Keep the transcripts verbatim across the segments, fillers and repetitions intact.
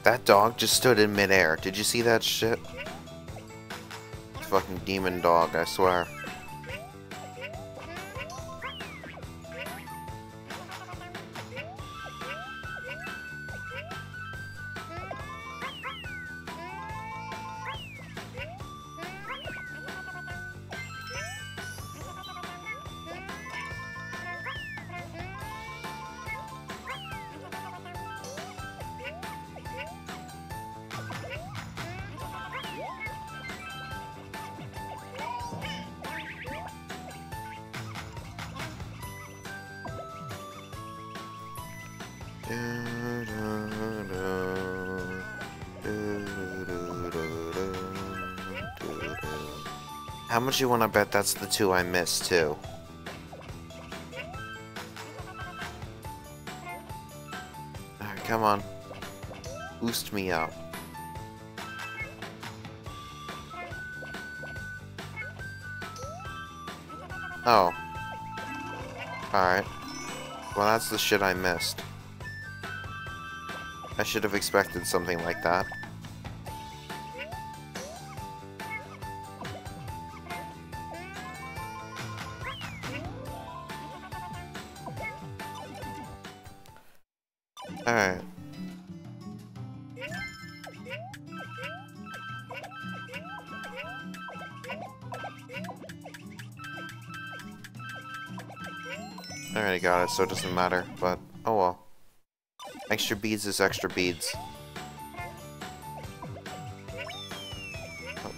That dog just stood in midair. Did you see that shit? Fucking demon dog, I swear. How much you want to bet that's the two I missed, too? Alright, come on. Boost me up. Oh. Alright. Well, that's the shit I missed. I should have expected something like that. Alright. Alright, I got it, so it doesn't matter, but oh well. Extra beads is extra beads. Oh.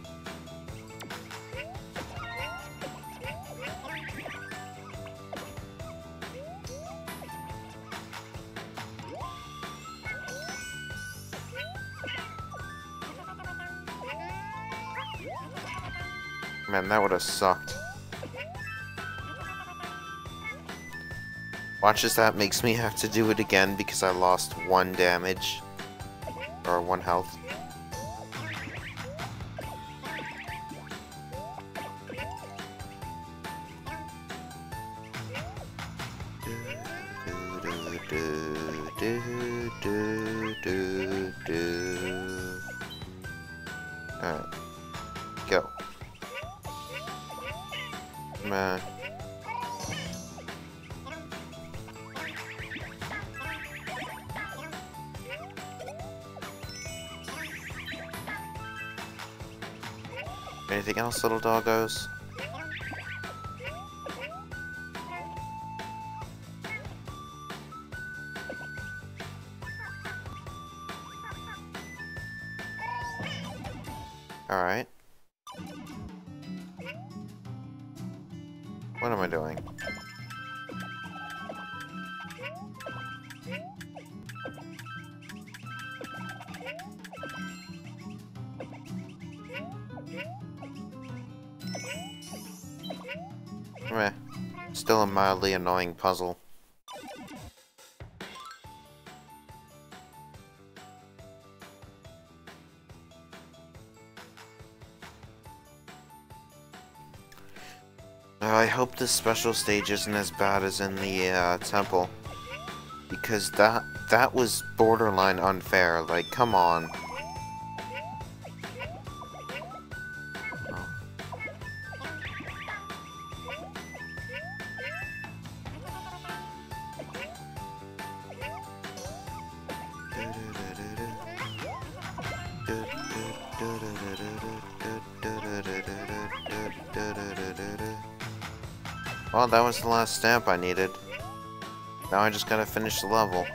Man, that would have sucked. Watch as that makes me have to do it again because I lost one damage. Or one health. Alright. Go. Man. Anything else, little doggos? Alright. What am I doing? Meh. Still a mildly annoying puzzle. Uh, I hope this special stage isn't as bad as in the uh, temple. Because that that was borderline unfair. Like, come on. Well, that was the last stamp I needed. Now I just gotta finish the level.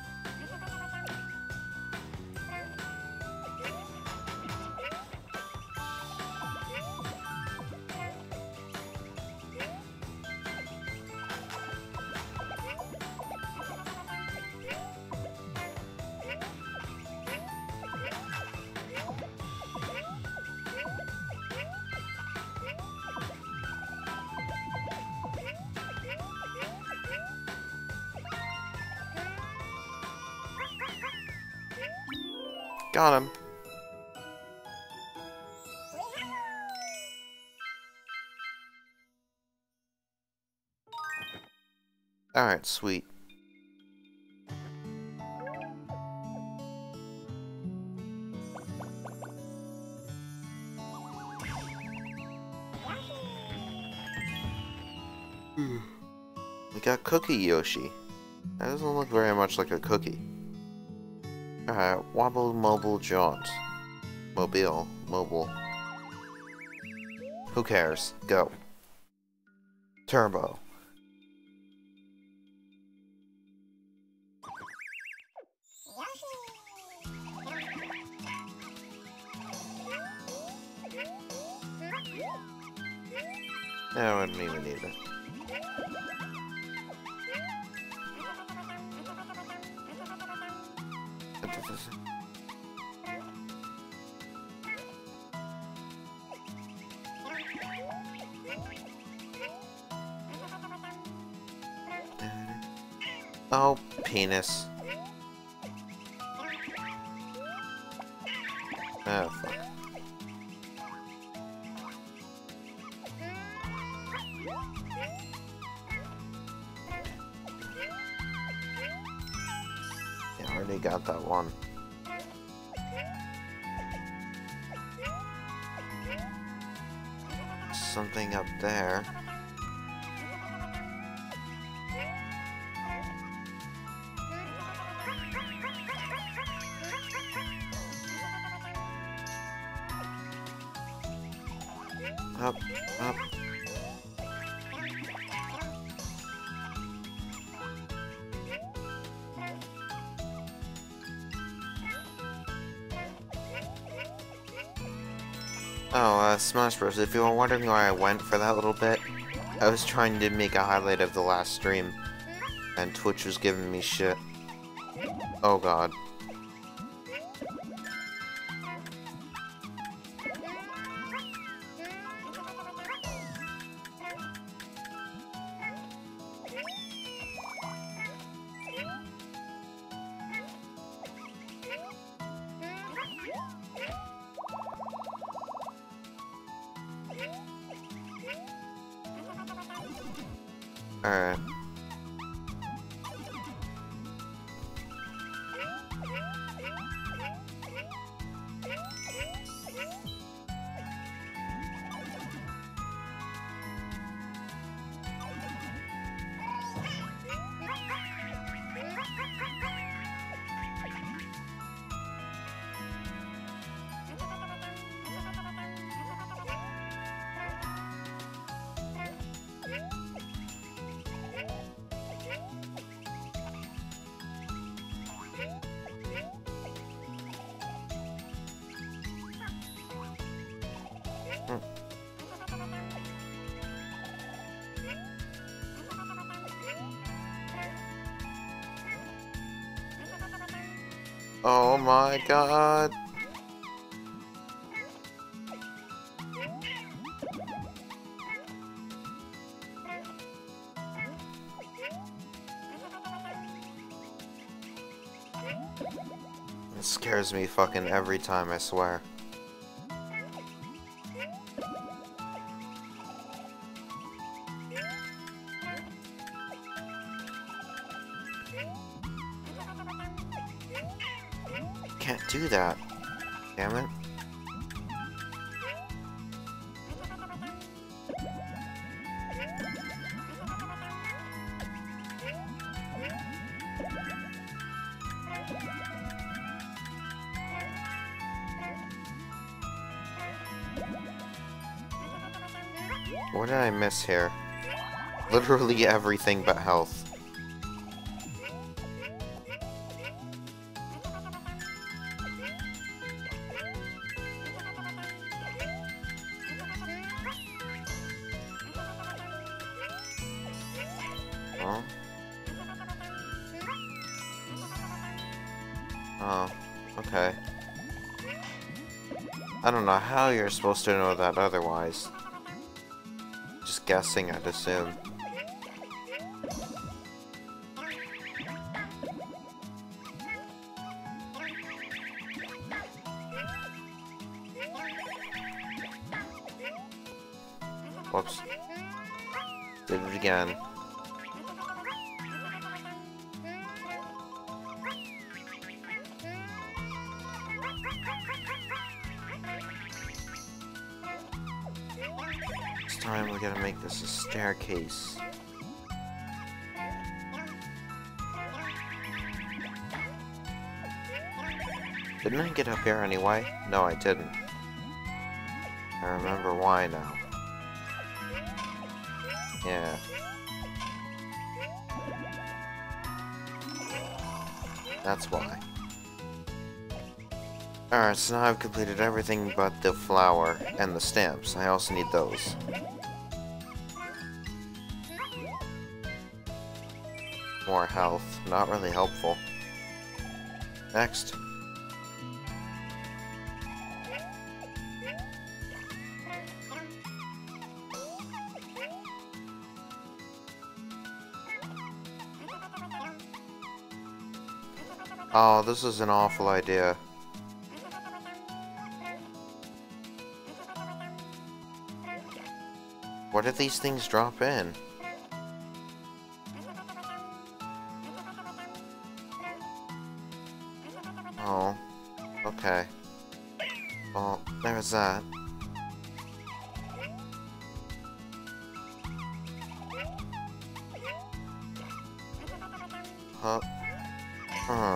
Got him. Alright, sweet. We got Cookie Yoshi. That doesn't look very much like a cookie. Alright, Wobble Mobile Jaunt. Mobile. Mobile. Who cares? Go. Turbo. I wouldn't even need it. Oh, penis. Oh, fuck. Yeah, I already got that one. Something up there. Up, up. Oh, uh, Smash Bros. If you were wondering where I went for that little bit, I was trying to make a highlight of the last stream, and Twitch was giving me shit. Oh god. Alright. Oh my god. It scares me fucking every time, I swear. Can't do that. Damn it. What did I miss here? Literally everything but health. Oh. Oh, okay. I don't know how you're supposed to know that otherwise. Just guessing, I'd assume. Whoops. Did it again. This time we gotta make this a staircase. Didn't I get up here anyway? No, I didn't. I remember why now. Yeah. That's why. Alright, so now I've completed everything but the flower and the stamps. I also need those. More health. Not really helpful. Next. Oh, this is an awful idea. What if these things drop in? Oh, okay. Well, there's that. Huh? Huh.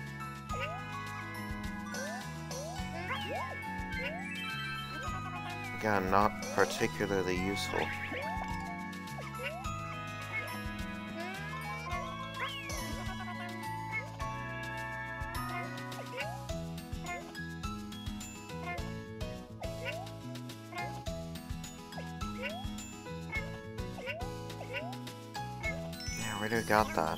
Again, not particularly useful. Yeah, where do we got that?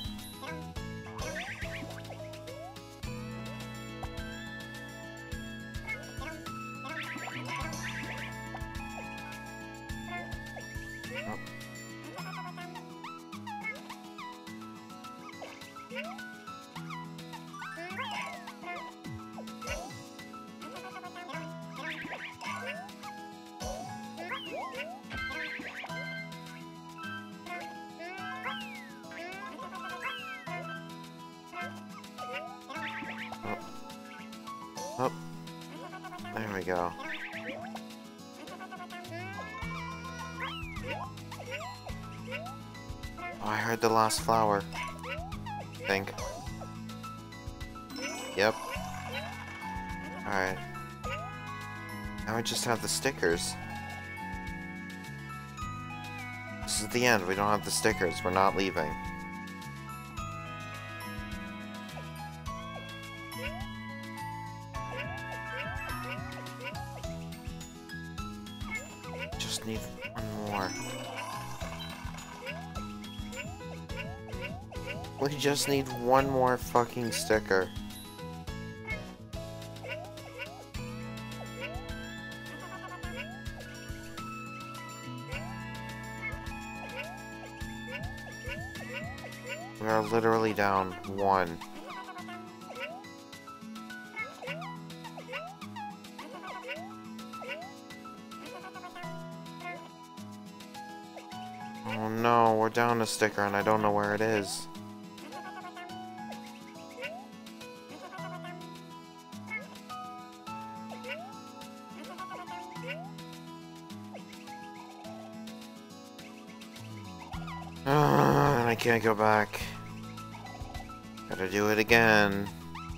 Oh, there we go. Oh, I heard the last flower. I think. Yep. Alright. Now we just have the stickers. This is the end. We don't have the stickers. We're not leaving. Just need one more. We just need one more fucking sticker. We are literally down one. Oh no, we're down a sticker and I don't know where it is. Uh, I can't go back. Gotta do it again.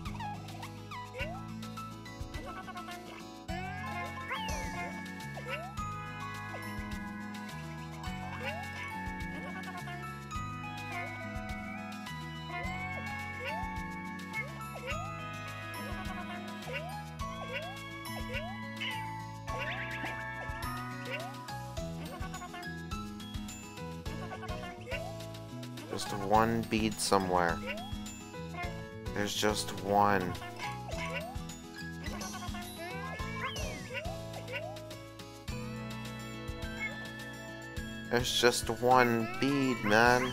Just one bead somewhere. There's just one. There's just one bead, man.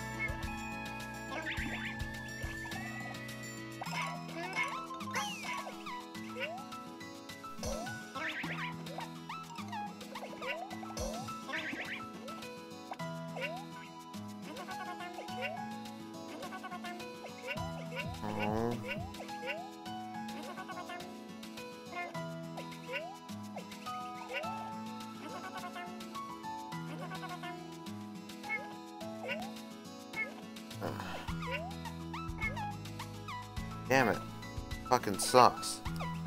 Oh. Damn it. Fucking sucks.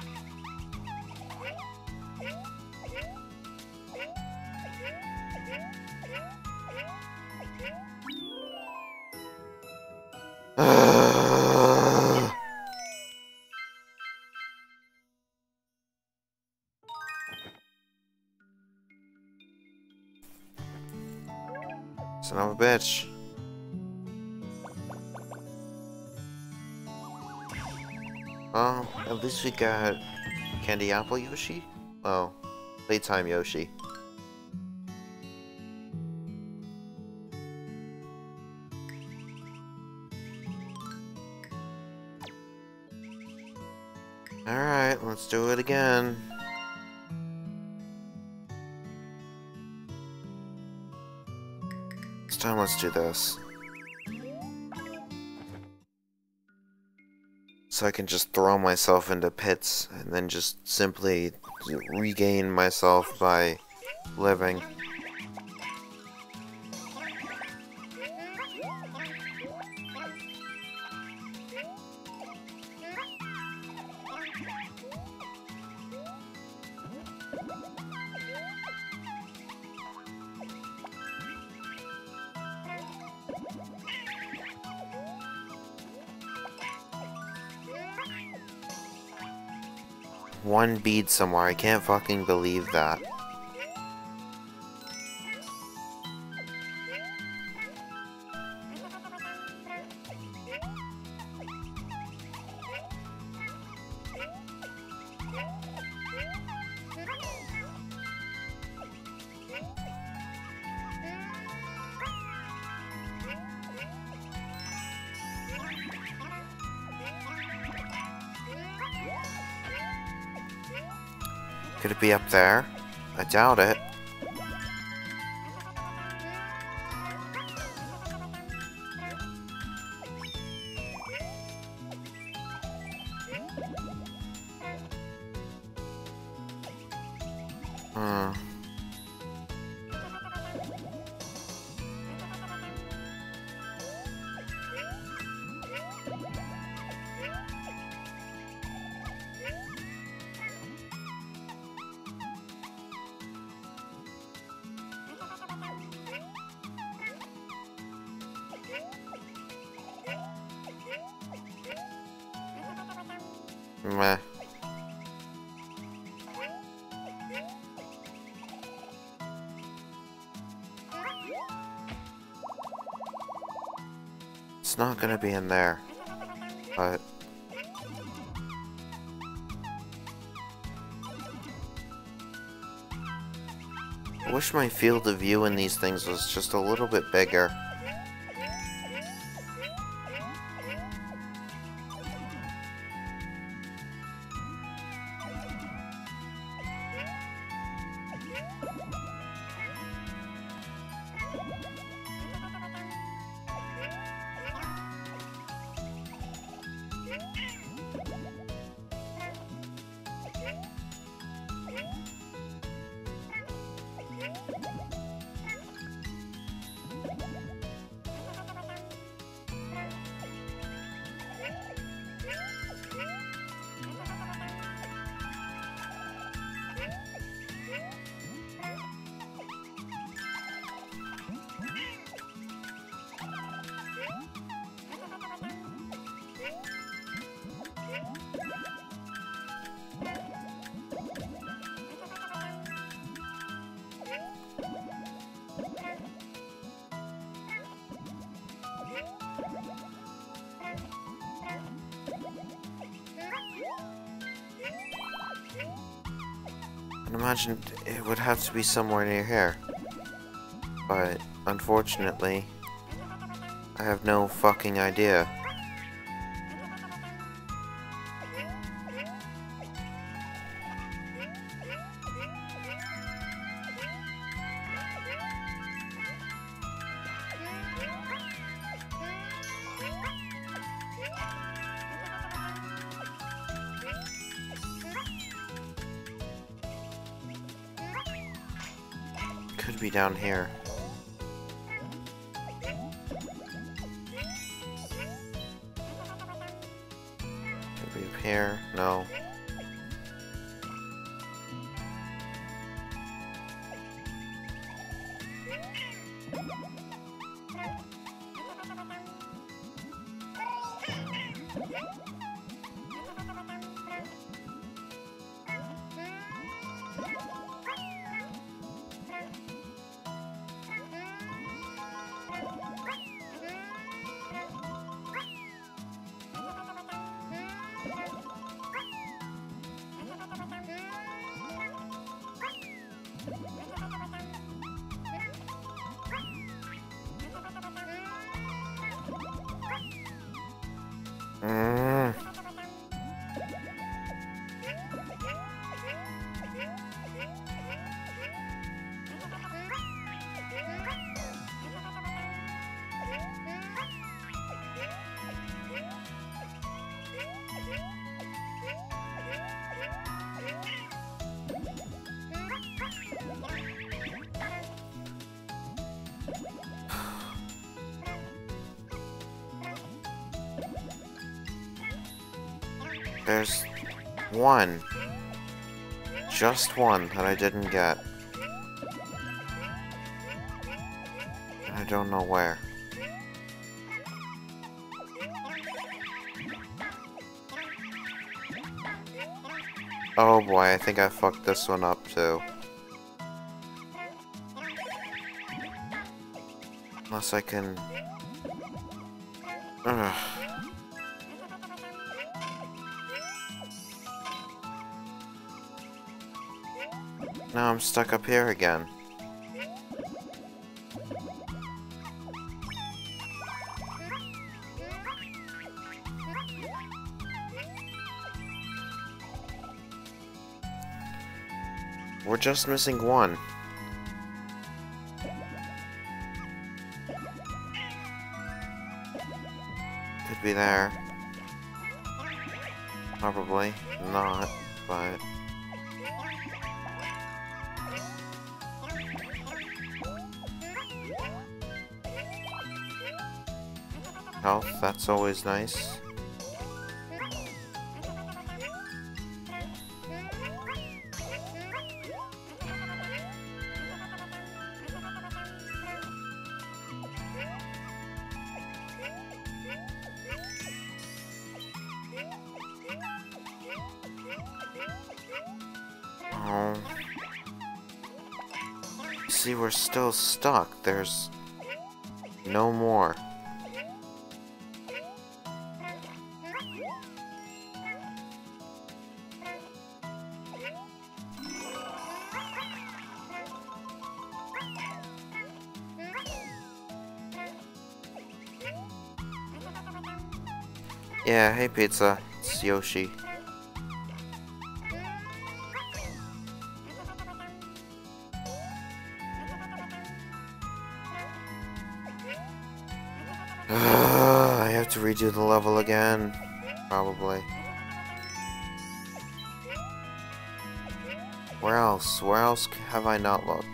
Son of a bitch. Oh, at least we got Candy Apple Yoshi? Oh, Playtime Yoshi. Alright, let's do it again. This time let's do this. So I can just throw myself into pits and then just simply regain myself by living. One bead somewhere, I can't fucking believe that. Could it be up there? I doubt it. Hmm. Meh. It's not gonna be in there, but I wish my field of view in these things was just a little bit bigger. I imagine it would have to be somewhere near here. But, unfortunately, I have no fucking idea. Could be down here. Could be up here? No. Mm. There's one. Just one that I didn't get. And I don't know where. Oh boy, I think I fucked this one up too. Unless I can... Ugh. Now I'm stuck up here again. We're just missing one. Could be there. Probably not, but... Health, that's always nice. Oh. See, we're still stuck. There's no more. Yeah, hey pizza, it's Yoshi. I have to redo the level again, probably. Where else? Where else have I not looked?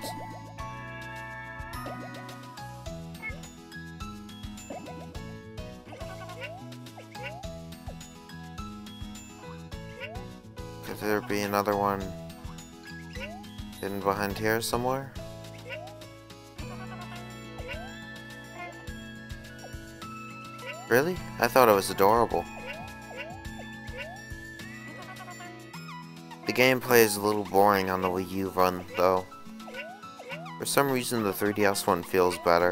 Could there be another one hidden behind here somewhere? Really? I thought it was adorable. The gameplay is a little boring on the Wii U run, though. For some reason, the three D S one feels better.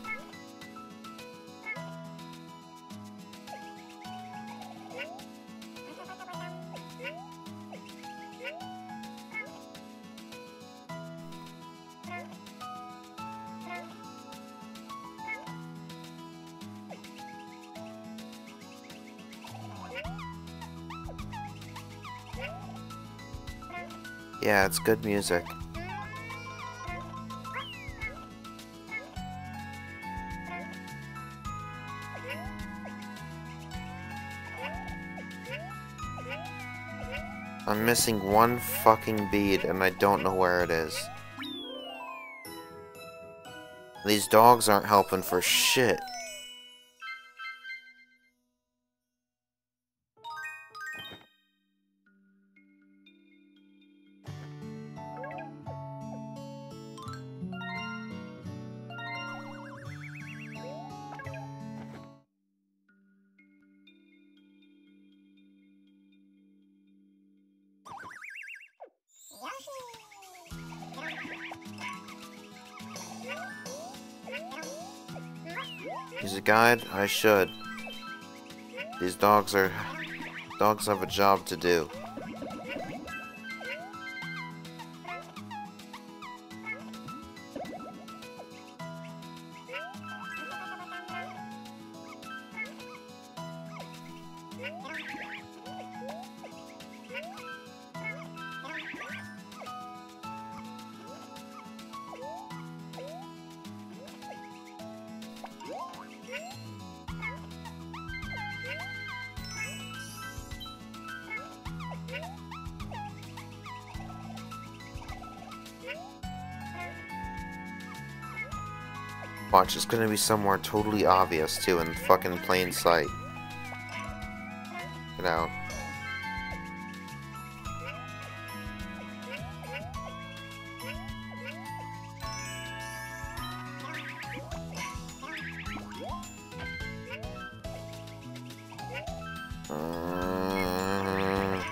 Yeah, it's good music. I'm missing one fucking bead and I don't know where it is. These dogs aren't helping for shit. Use a guide? I should. These dogs are... Dogs have a job to do. Watch, it's gonna be somewhere totally obvious, too, in fucking plain sight. Get out. Uh...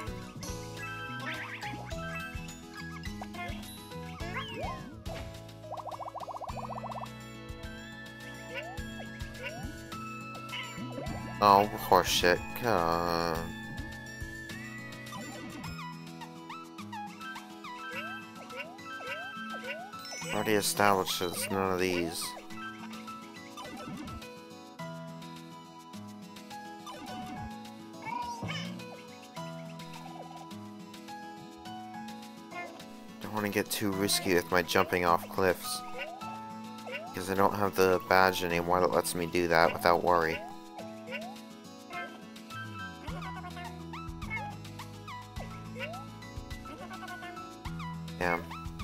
Oh, horseshit. Come on. Already established it's none of these. Don't want to get too risky with my jumping off cliffs. Because I don't have the badge anymore that lets me do that without worry. Damn.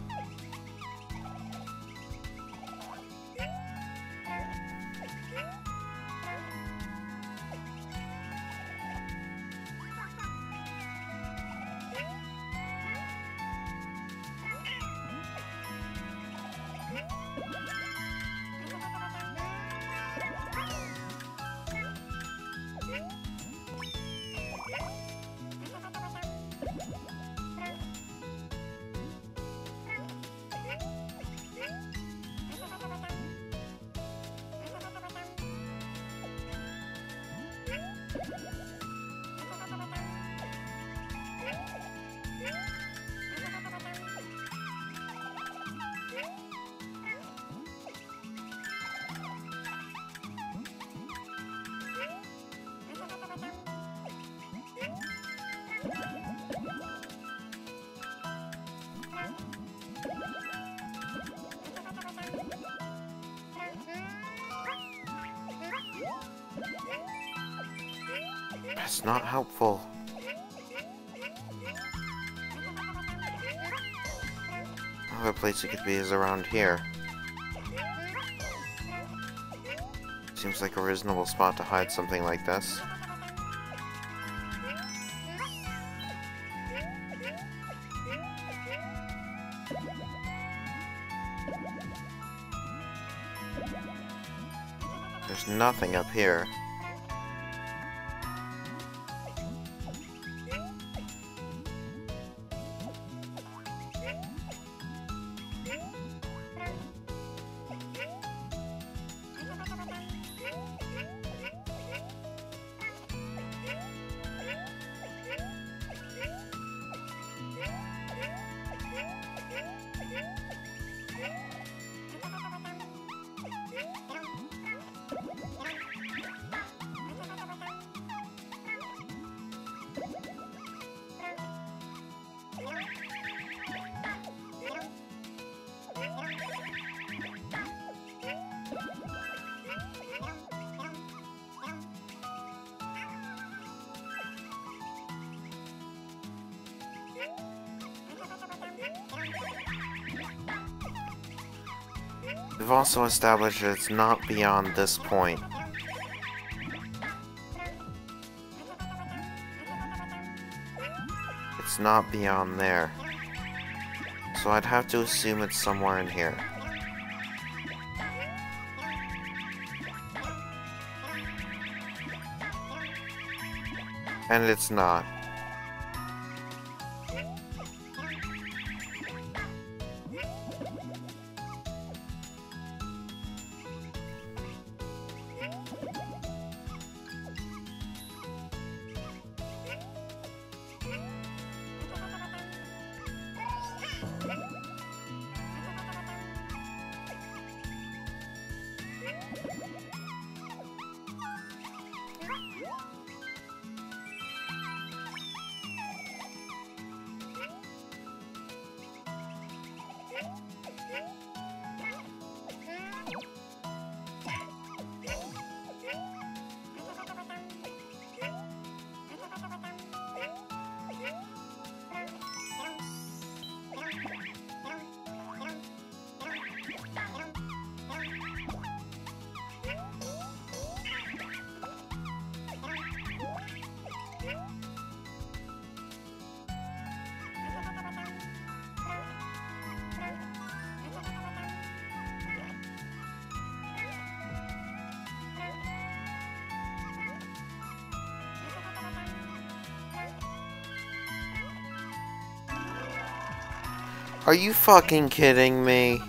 It's not helpful. Another place it could be is around here. Seems like a reasonable spot to hide something like this. There's nothing up here. We've also established that it's not beyond this point. It's not beyond there. So I'd have to assume it's somewhere in here. And it's not. Are you fucking kidding me?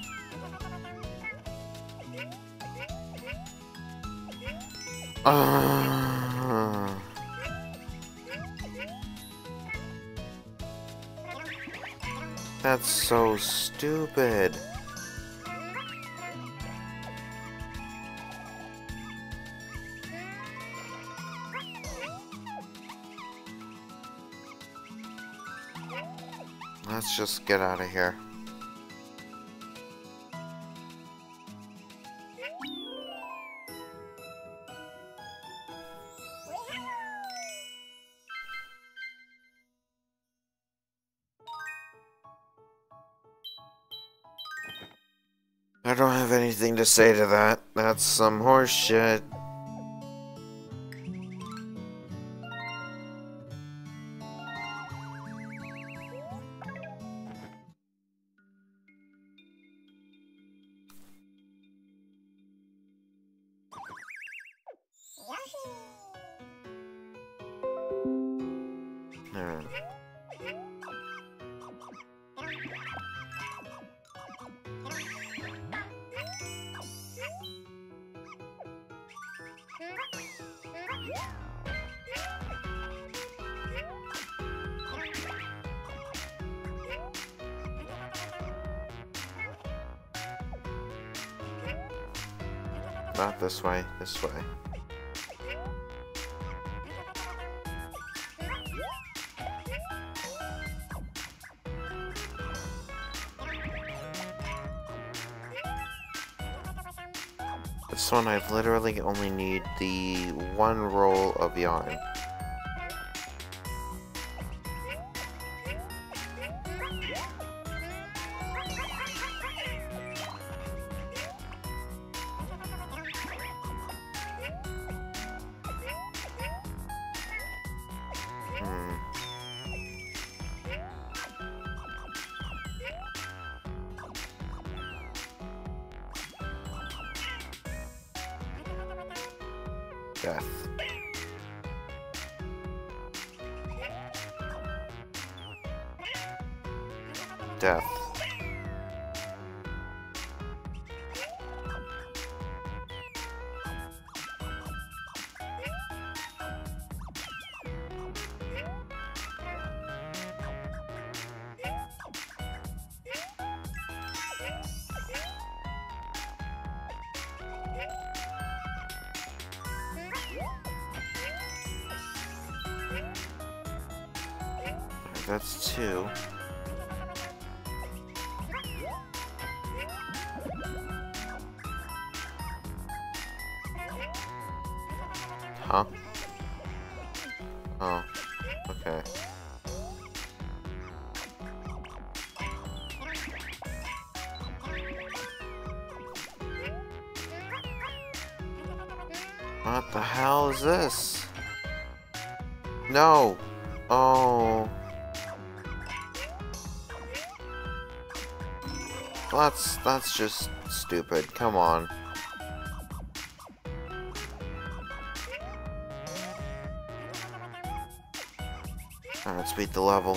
Uh, that's so stupid. Let's just get out of here. I don't have anything to say to that. That's some horse shit. Alright. Not this way, this way. This one I literally only need the one roll of yarn. Death. Death. That's two. Huh? Oh, okay. What the hell is this? No! Oh. That's, that's just stupid. Come on. Alright, let's beat the level.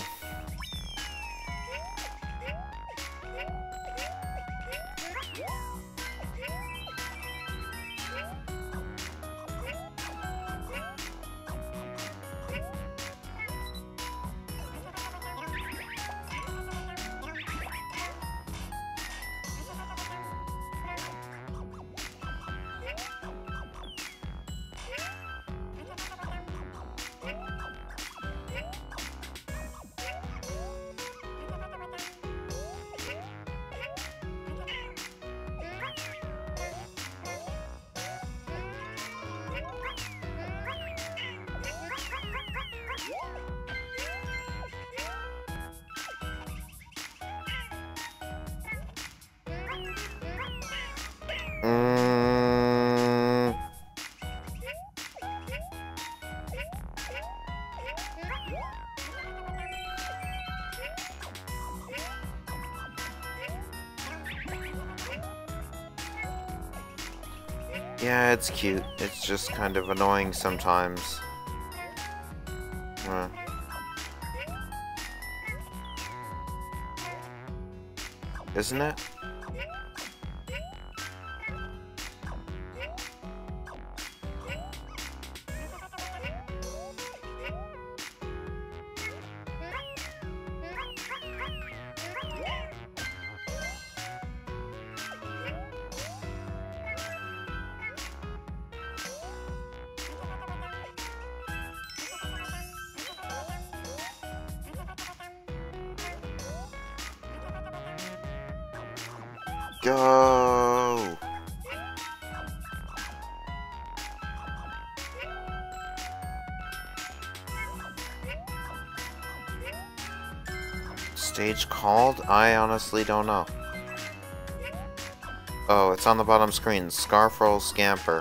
Mm. Yeah, it's cute. It's just kind of annoying sometimes. Uh. isn't it? Go! Stage called? I honestly don't know. Oh, it's on the bottom screen. Scarf Roll Scamper.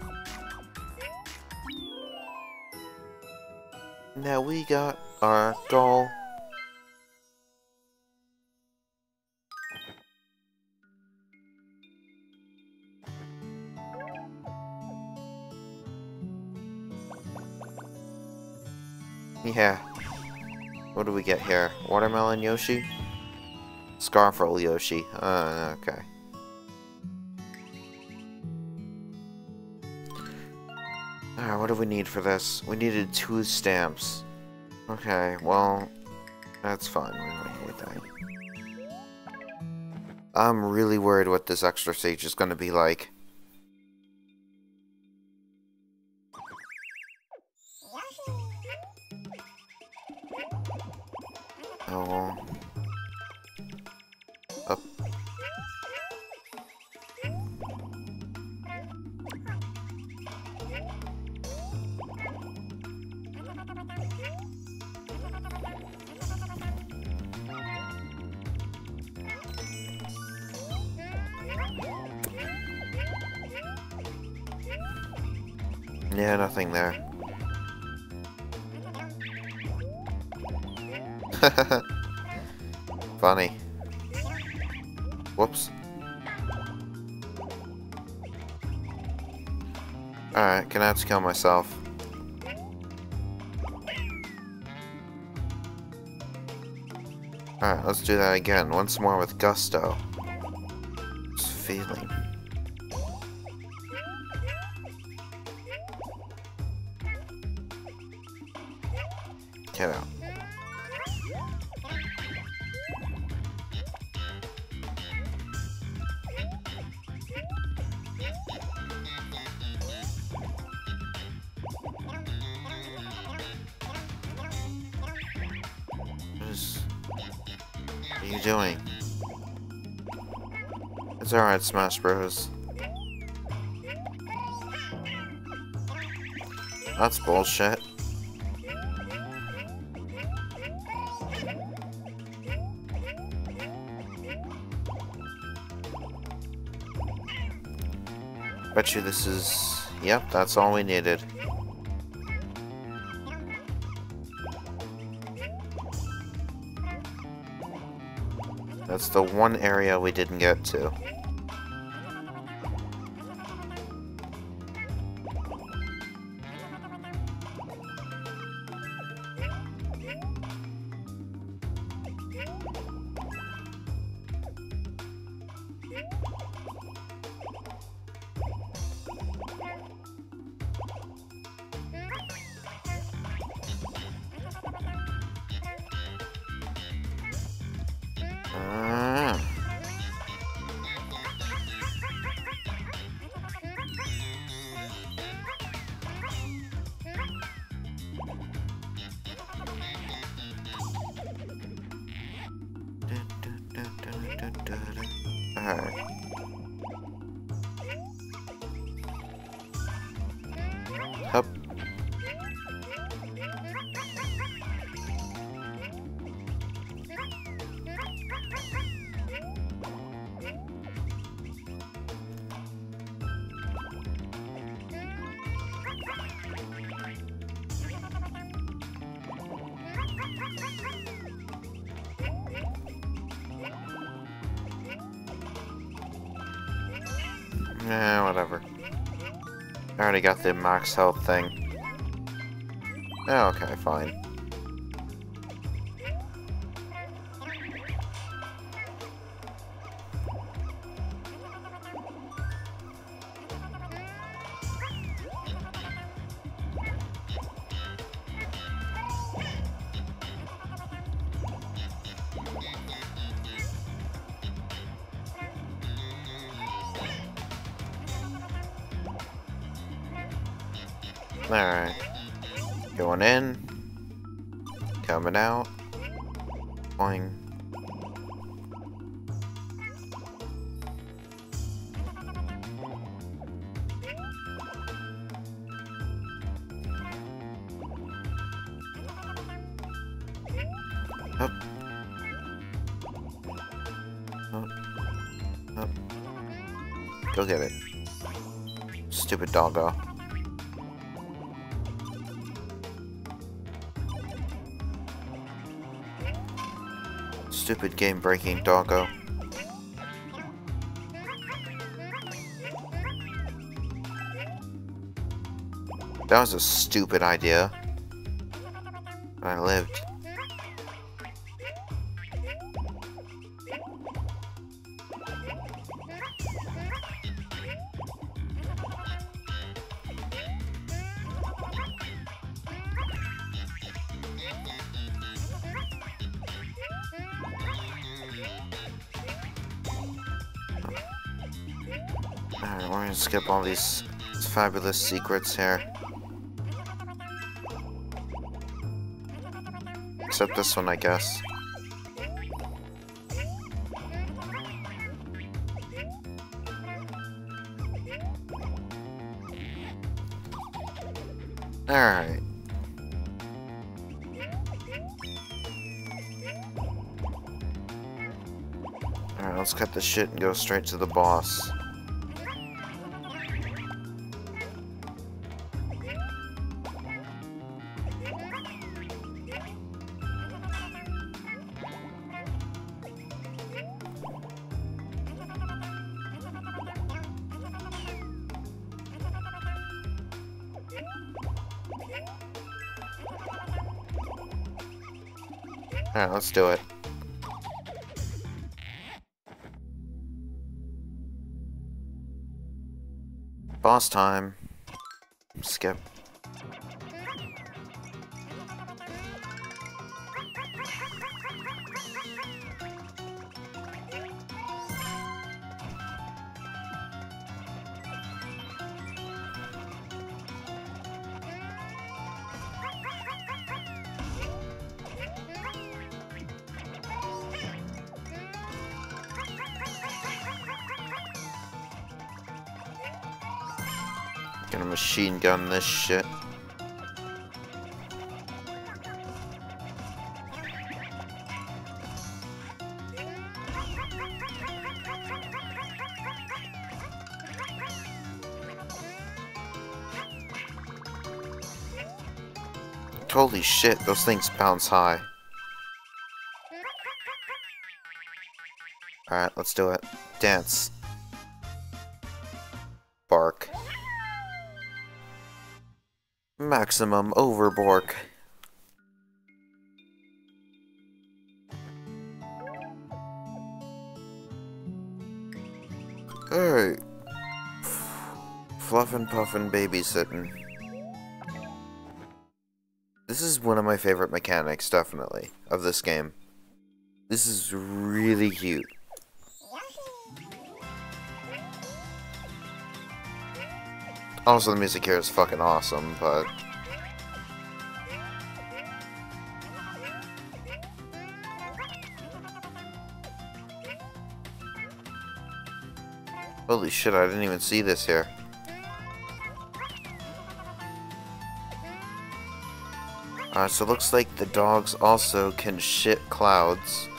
Now we got our goal. Yeah. What do we get here? Watermelon Yoshi? Scarf Roll Yoshi. Uh, okay. Alright, what do we need for this? We needed two stamps. Okay, well, that's fine. We don't need that. I'm really worried what this extra stage is going to be like. Oh. Up. Yeah, nothing there. Funny. Whoops. Alright, gonna have to kill myself. Alright, let's do that again. Once more with gusto. Just feeling. Get out. What are you doing? It's alright, Smash Bros. That's bullshit. Bet you this is... Yep, that's all we needed. That's the one area we didn't get to. Ah. Alright. Up. Yeah, whatever. I already got the max health thing. Oh, okay, fine. Alright. Going in. Coming out. Boing. Up. Up. Up. Go get it. Stupid doggo. Stupid game-breaking doggo. That was a stupid idea. But I lived. Alright, we're gonna skip all these fabulous secrets here. Except this one, I guess. Alright. Alright, let's cut this shit and go straight to the boss. Alright, let's do it. Boss time. Skip. Gonna machine gun this shit. Holy shit, those things bounce high. Alright, let's do it. Dance. Bark. Maximum overbork. Alright. Fluffin' puffin' babysitting. This is one of my favorite mechanics, definitely, of this game. This is really cute. Also, the music here is fucking awesome, but... Holy shit, I didn't even see this here. Uh, so it looks like the dogs also can shit clouds.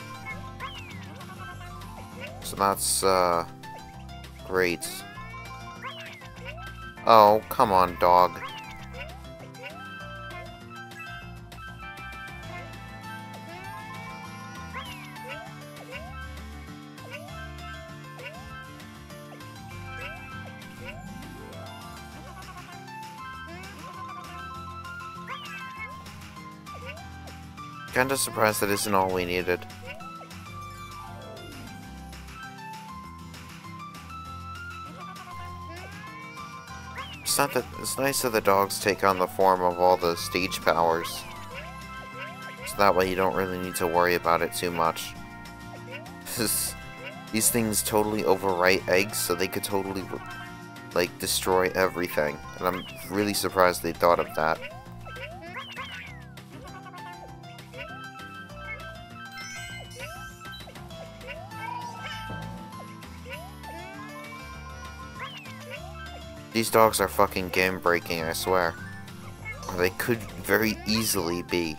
So that's, uh... great. Oh, come on, dog. Kinda surprised that isn't all we needed. It's not that it's nice that the dogs take on the form of all the stage powers. So that way you don't really need to worry about it too much. This, these things totally overwrite eggs, so they could totally like, destroy everything. And I'm really surprised they thought of that. These dogs are fucking game-breaking, I swear. Or they could very easily be.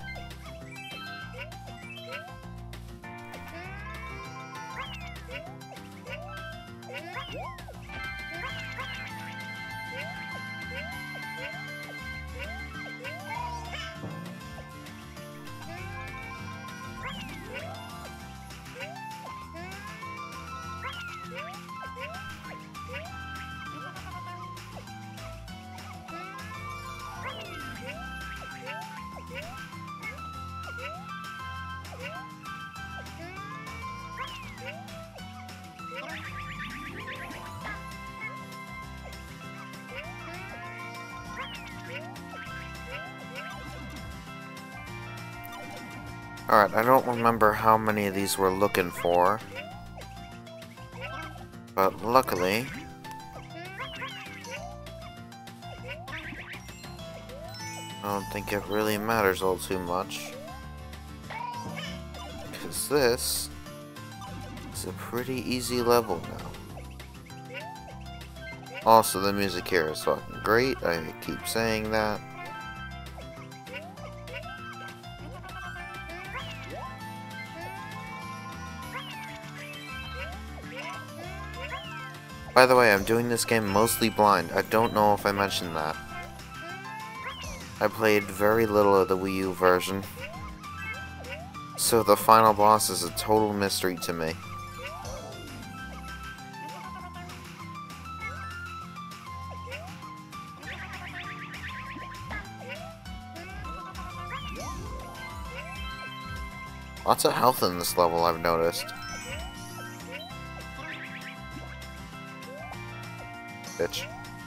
Alright, I don't remember how many of these we're looking for. But luckily... I don't think it really matters all too much. Because this is a pretty easy level now. Also, the music here is fucking great. I keep saying that. By the way, I'm doing this game mostly blind. I don't know if I mentioned that. I played very little of the Wii U version. So the final boss is a total mystery to me. Lots of health in this level, I've noticed. Bitch.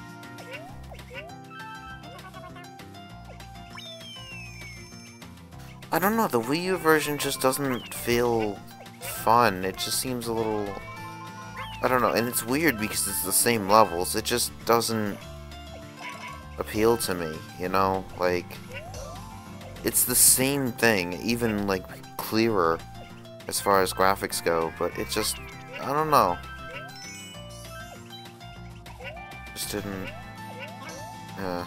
I don't know, the Wii U version just doesn't feel fun. It just seems a little... I don't know, and it's weird because it's the same levels. It just doesn't appeal to me, you know? Like, it's the same thing, even, like, clearer as far as graphics go, but it just... I don't know. Just didn't... Yeah.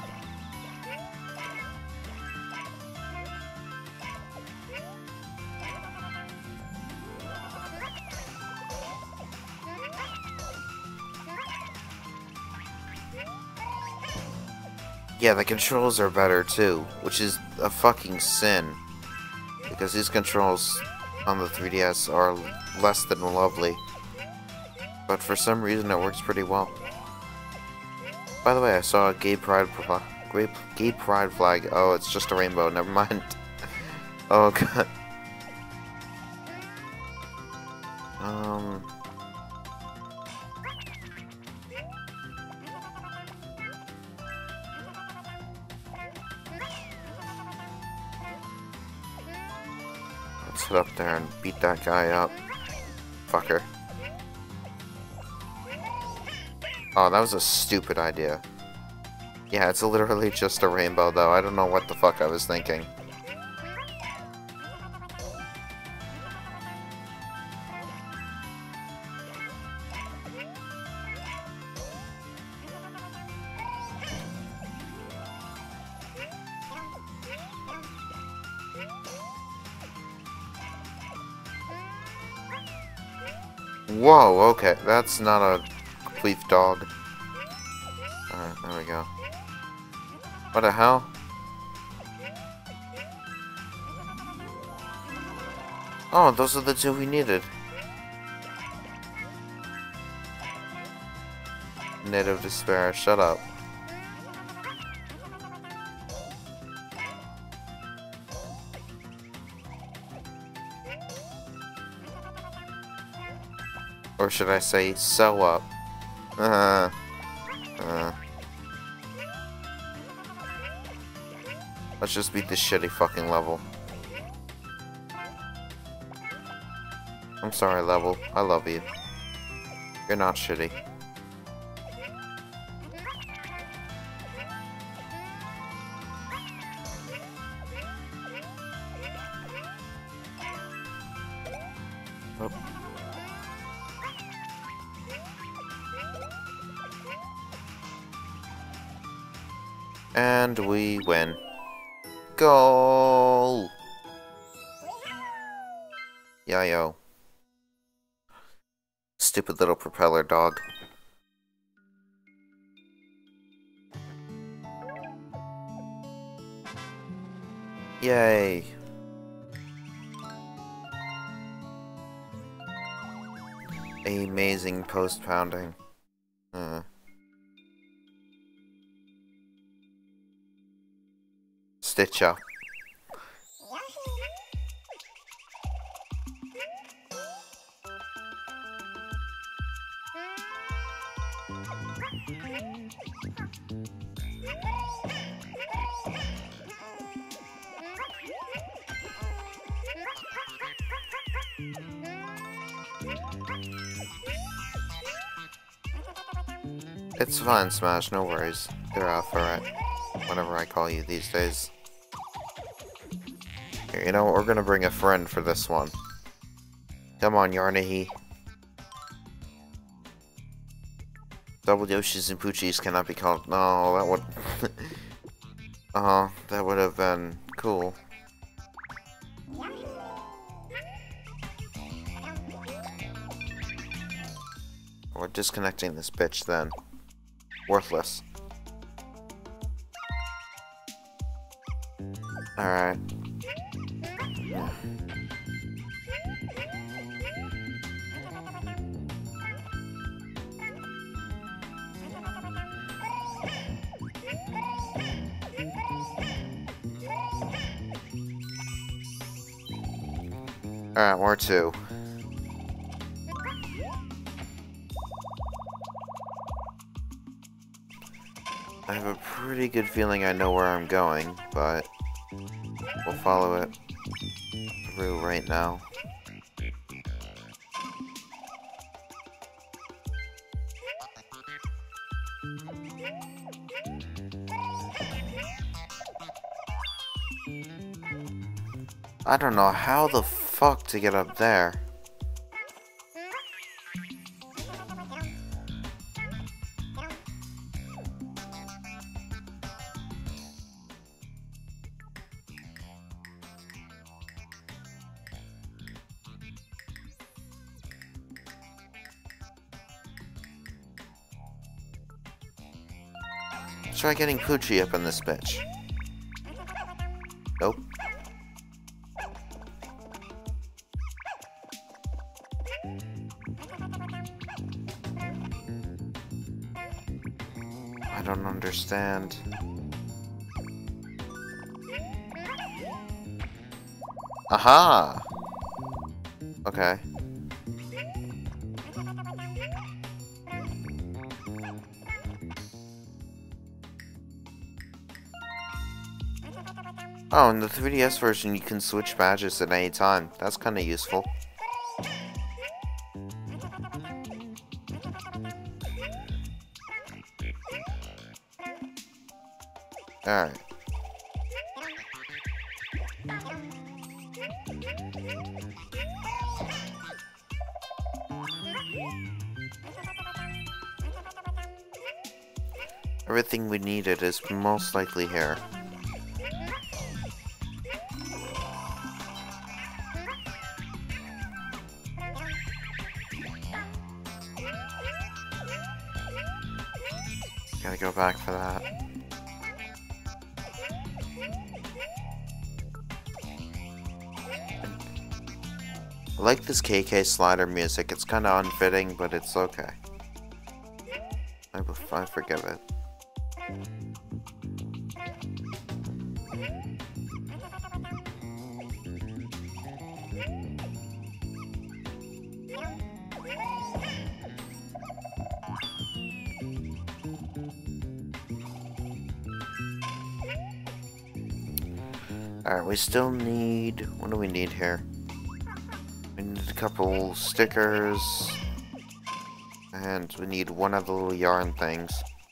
Yeah, the controls are better too, which is a fucking sin. Because these controls on the three D S are less than lovely. But for some reason it works pretty well. By the way, I saw a gay pride gay, gay pride flag. Oh, it's just a rainbow, never mind. Oh god. Um... Let's head up there and beat that guy up. Fucker. Oh, that was a stupid idea. Yeah, it's literally just a rainbow, though. I don't know what the fuck I was thinking. Whoa, okay. That's not a complete dog. Alright, there we go. What the hell? Oh, those are the two we needed. Native Despair, shut up. Or should I say, sew up? Uh, uh. Let's just beat this shitty fucking level. I'm sorry, level. I love you. You're not shitty. And we win. Goal! Yayo. Stupid little propeller dog. Yay. Amazing post pounding. Uh. Stitch up. It's fine, Smash, no worries. They're out for it. Whatever I call you these days. Here, you know what? We're gonna bring a friend for this one. Come on, Yarnahi. Double Yoshis and Poochies cannot be called. No, that would. uh huh. That would have been cool. We're disconnecting this bitch then. Worthless. Alright. Yeah. Alright, where to? I have a pretty good feeling I know where I'm going, but we'll follow it through right now. I don't know how the fuck to get up there. Try getting Poochy up in this bitch. Nope. I don't understand. Aha! Okay. Oh, in the three D S version you can switch badges at any time. That's kinda useful. Alright. Everything we needed is most likely here. Gotta go back for that. I like this K K slider music. It's kinda unfitting, but it's okay. I, I forgive it. Alright, we still need... what do we need here? We need a couple stickers. And we need one of the little yarn things.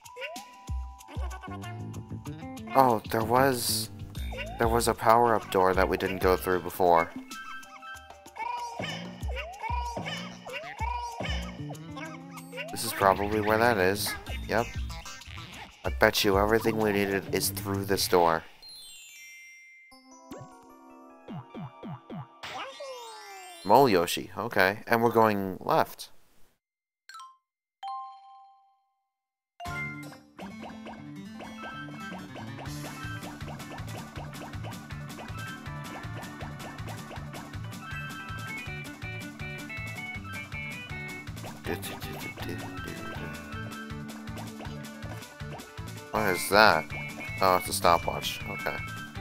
Oh, there was... There was a power-up door that we didn't go through before. This is probably where that is. Yep. I bet you everything we needed is through this door. Mole Yoshi, okay. And we're going left. What is that? Oh, it's a stopwatch. Okay.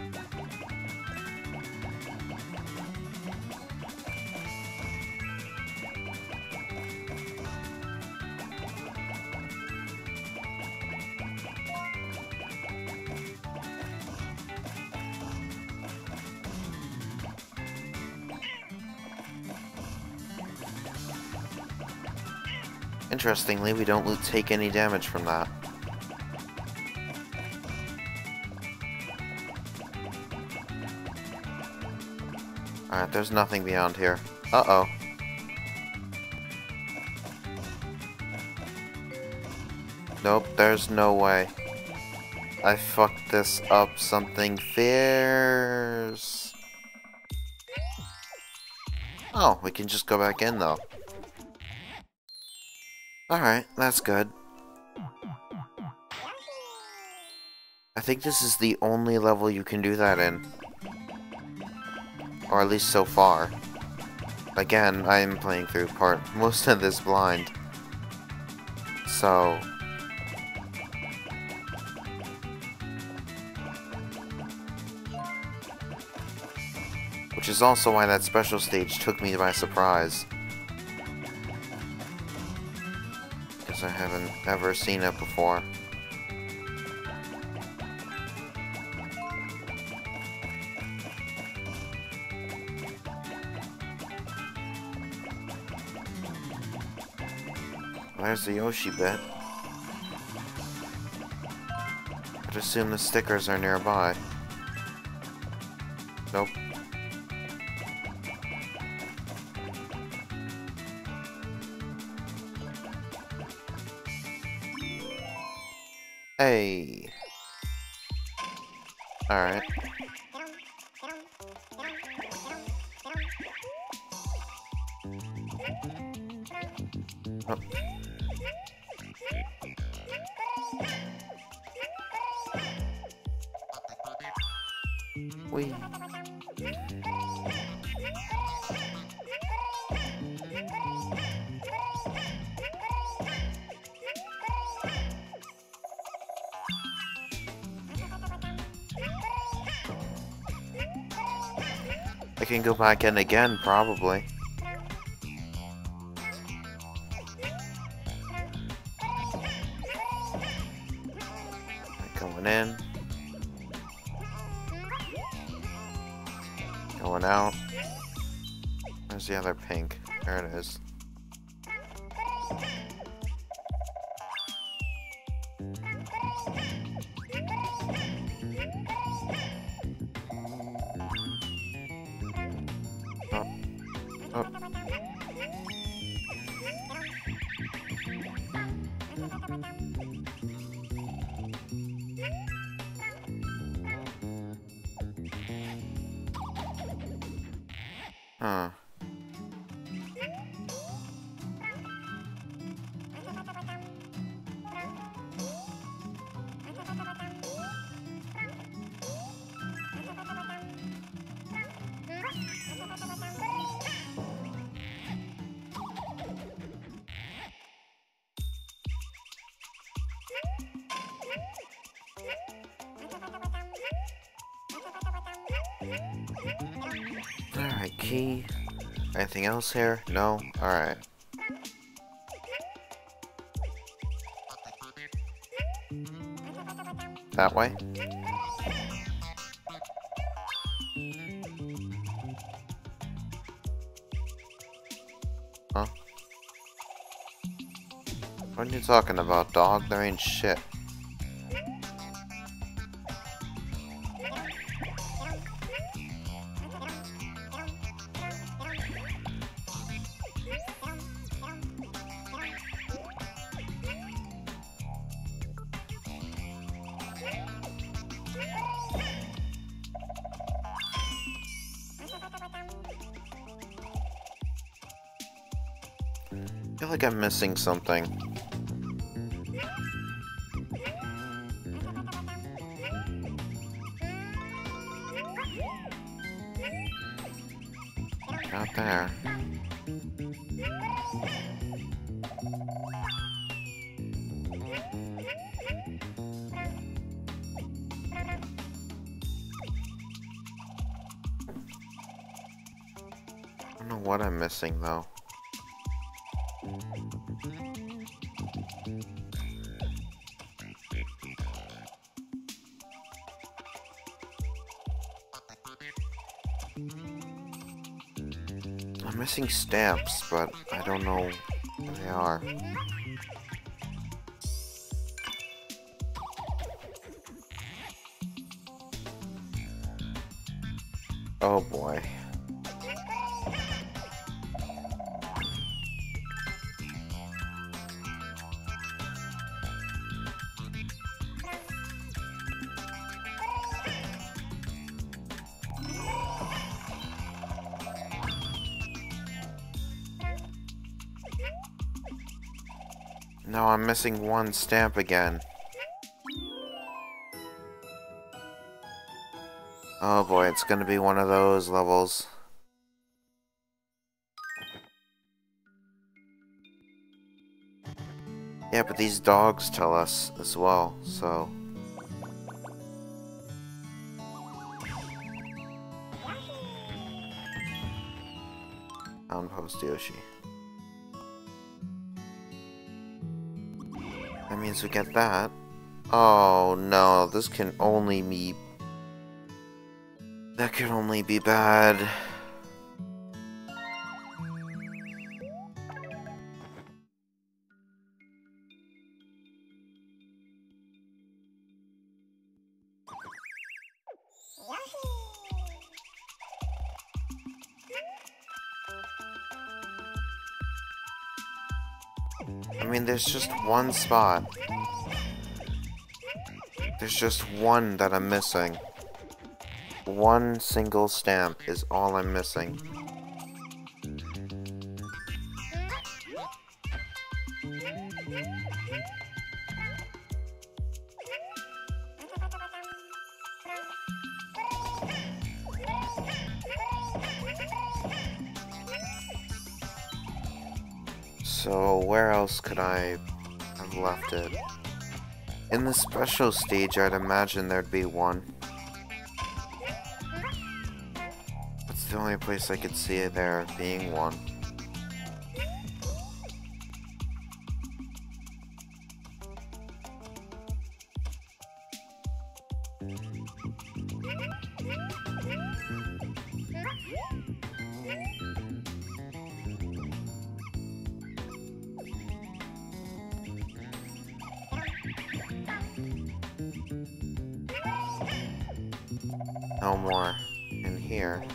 Interestingly, we don't take any damage from that. Alright, there's nothing beyond here. Uh-oh. Nope, there's no way. I fucked this up something fierce. Oh, we can just go back in though. Alright, that's good. I think this is the only level you can do that in. Or at least so far. Again, I am playing through part most of this blind. So... which is also why that special stage took me by surprise. Because I haven't ever seen it before. There's the Yoshi bit. I'd assume the stickers are nearby. Nope. Hey. Alright. Oh. Whee. I can go back in again, probably. Going in. Going out. Where's the other pink? There it is. Oh. Oh. Huh. Alright, key. Anything else here? No? Alright. That way? Huh? What are you talking about, dog? There ain't shit. like I'm missing something. Not there. I don't know what I'm missing though. I'm missing stamps, but I don't know where they are. Oh boy. No, I'm missing one stamp again. Oh boy, it's gonna be one of those levels. Yeah, but these dogs tell us as well, so... Outpost Yoshi. That means we get that. Oh no, this can only be... That could only be bad. I mean, there's just one spot. There's just one that I'm missing. One single stamp is all I'm missing. So where else could I have left it? In the special stage, I'd imagine there'd be one. That's the only place I could see it there being one. No more in here.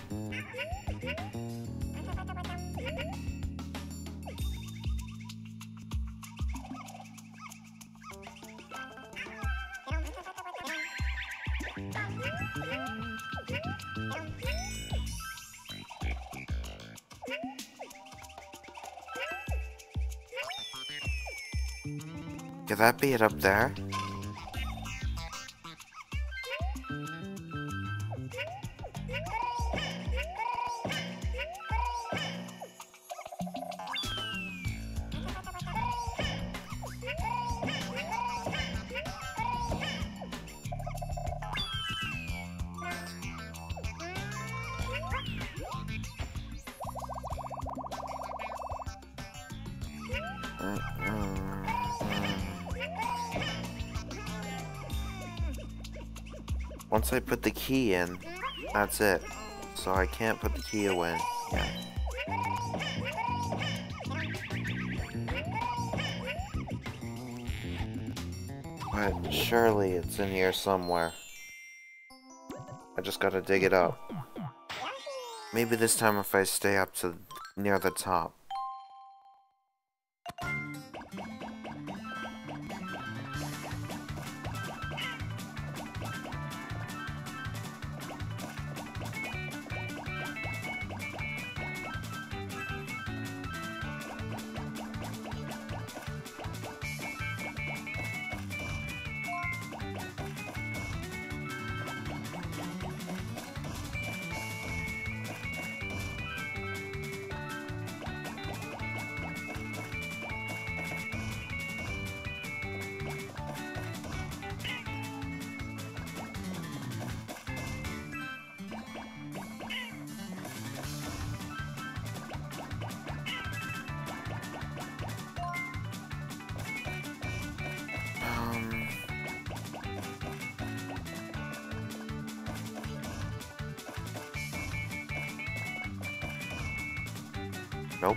Could that be it up there? Once I put the key in, that's it. So I can't put the key away yet. But surely it's in here somewhere. I just gotta dig it up. Maybe this time if I stay up to near the top. Nope.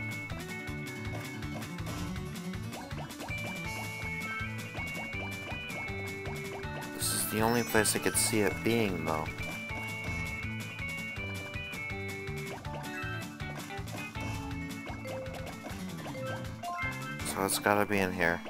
This is the only place I could see it being, though. So it's gotta be in here.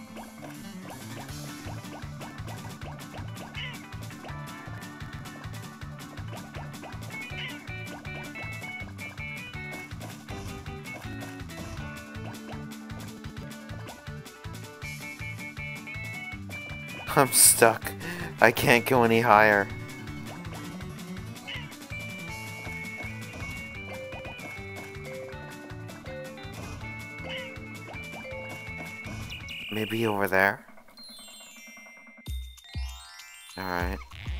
I'm stuck. I can't go any higher. Maybe over there? Alright.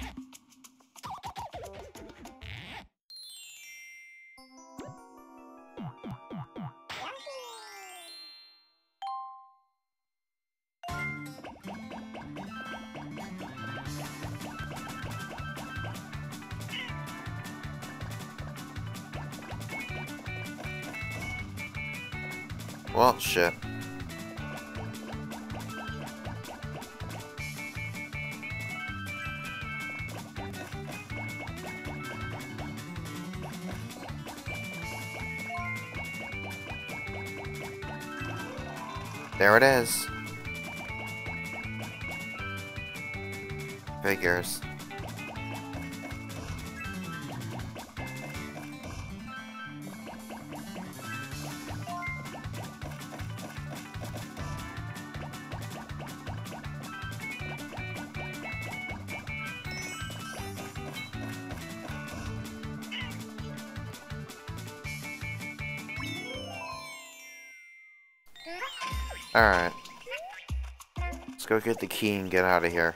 Well, shit. There it is. Figures. Alright. Let's go get the key and get out of here.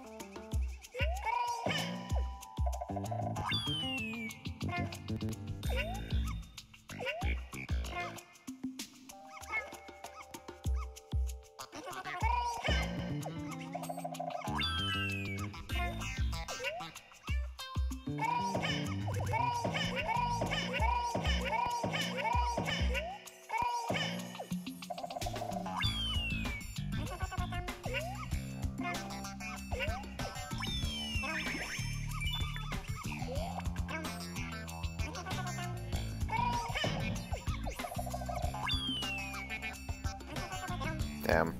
Damn.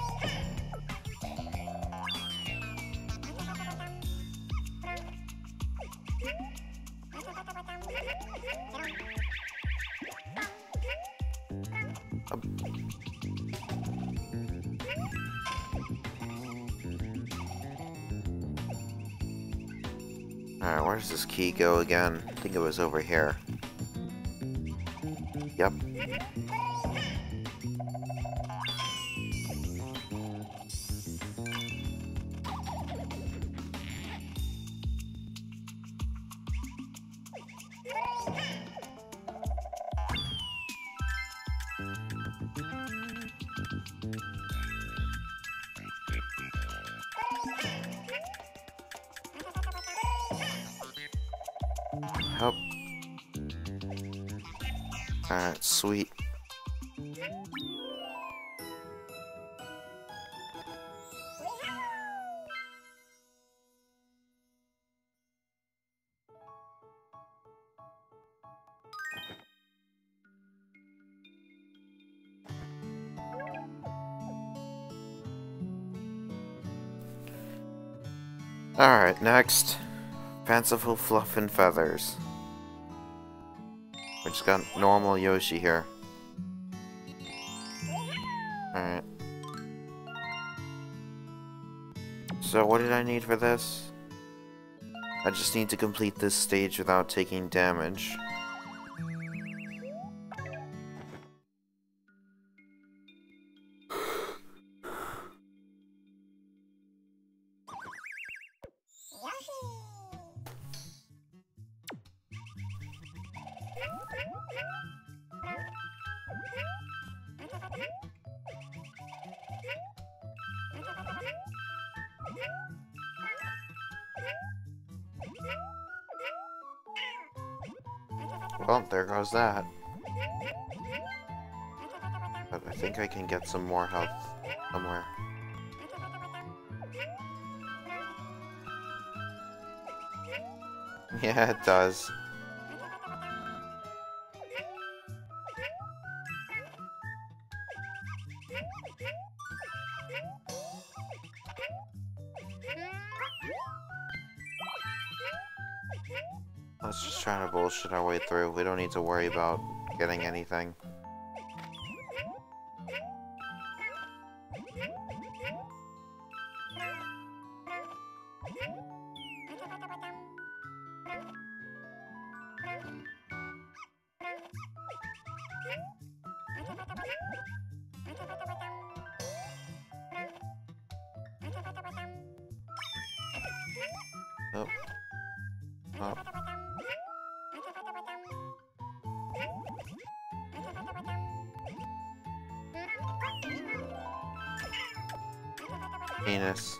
Alright, where does this key go again? I think it was over here. Yep. Help. Alright, sweet. Alright, next. Fanciful Fluff and Feathers. We just got normal Yoshi here. Alright. So what did I need for this? I just need to complete this stage without taking damage. Well, there goes that. think I can get some more health somewhere. Yeah, it does. Let's just try to bullshit our way through. We don't need to worry about getting anything. Oh. Oh. Penis.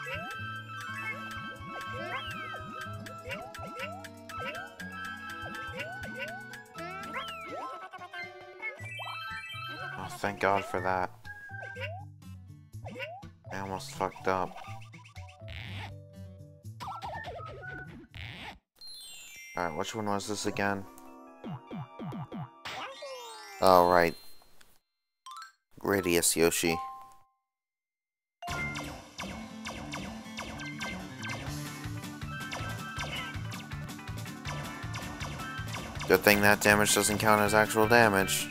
Oh, thank God for that. I almost fucked up. Alright, which one was this again? Oh, right. Gradius Yoshi. Good thing that damage doesn't count as actual damage.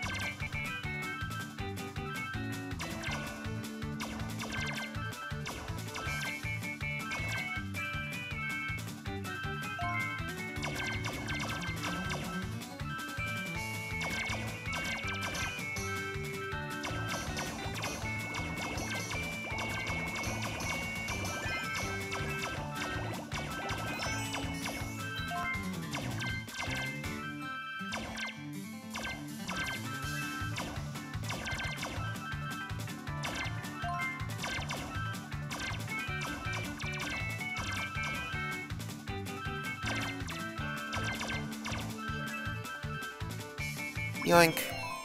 Yoink.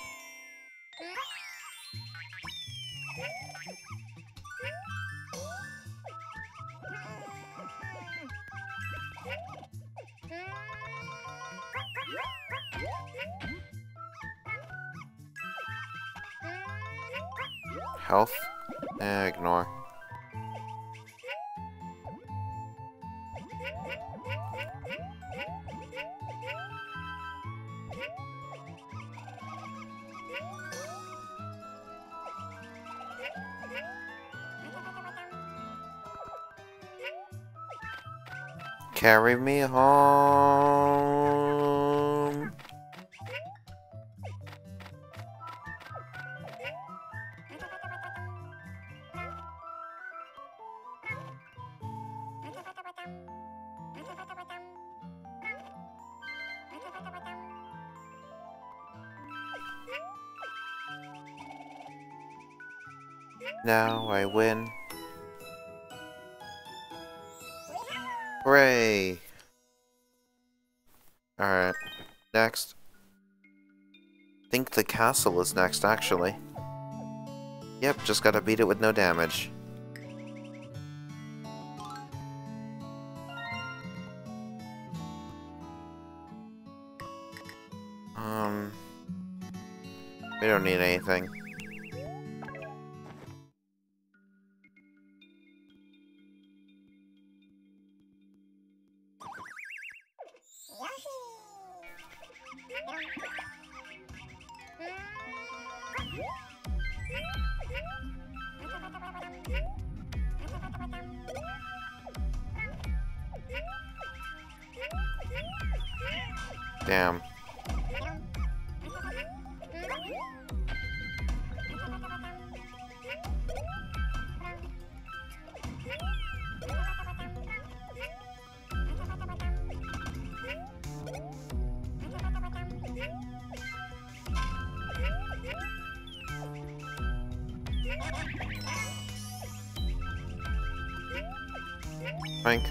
Health? Eh, ignore. Carry me home. Now I win. Hooray! Alright, next. I think the castle is next, actually. Yep, just gotta beat it with no damage. Um... We don't need anything. Damn. Frank.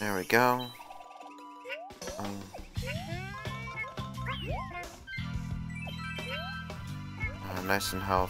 There we go. Um, uh, nice and health.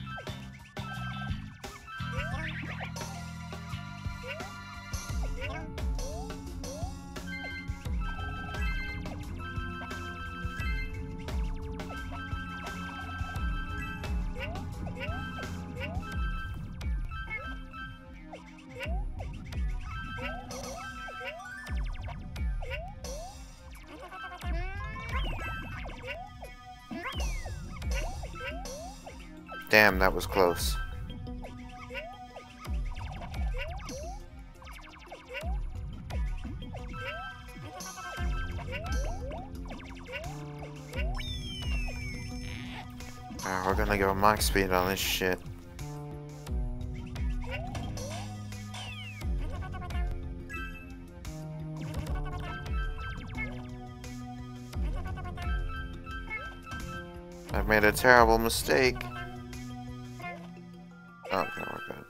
Damn, that was close. Uh, we're gonna go max speed on this shit. I've made a terrible mistake. Okay, we're good.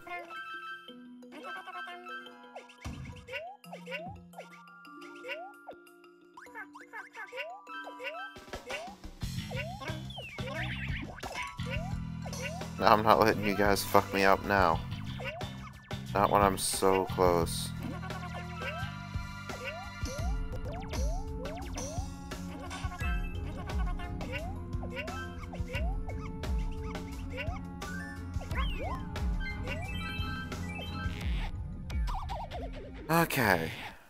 No, I'm not letting you guys fuck me up now. Not when I'm so close. Okay.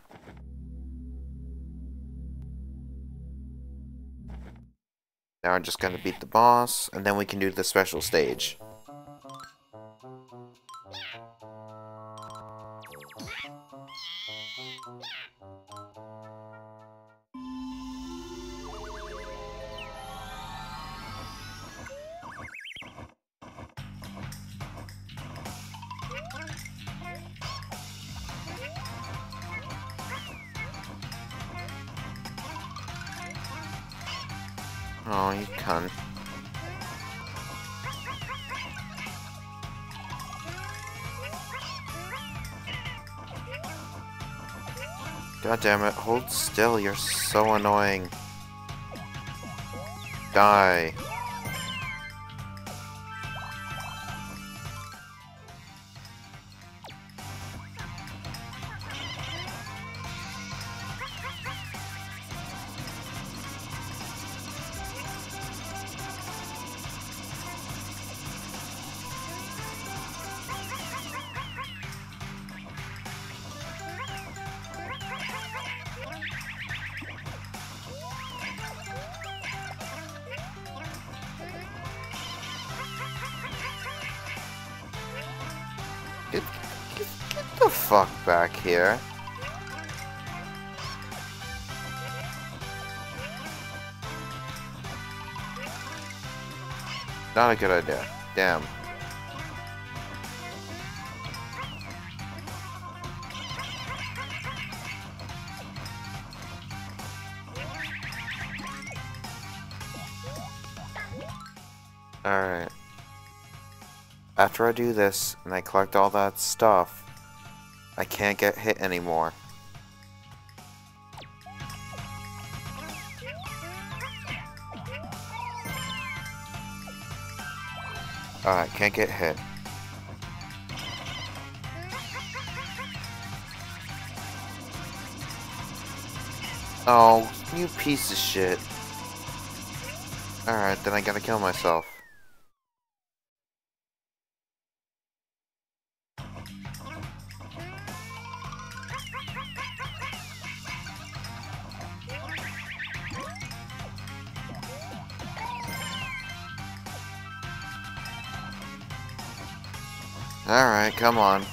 Now I'm just gonna beat the boss, and then we can do the special stage. Oh, you cunt. God damn it, hold still, you're so annoying. Die. Get, get, get the fuck back here. Not a good idea. Damn. Alright. After I do this, and I collect all that stuff, I can't get hit anymore. Alright, can't get hit. Oh, you piece of shit. Alright, then I gotta kill myself. Alright, come on.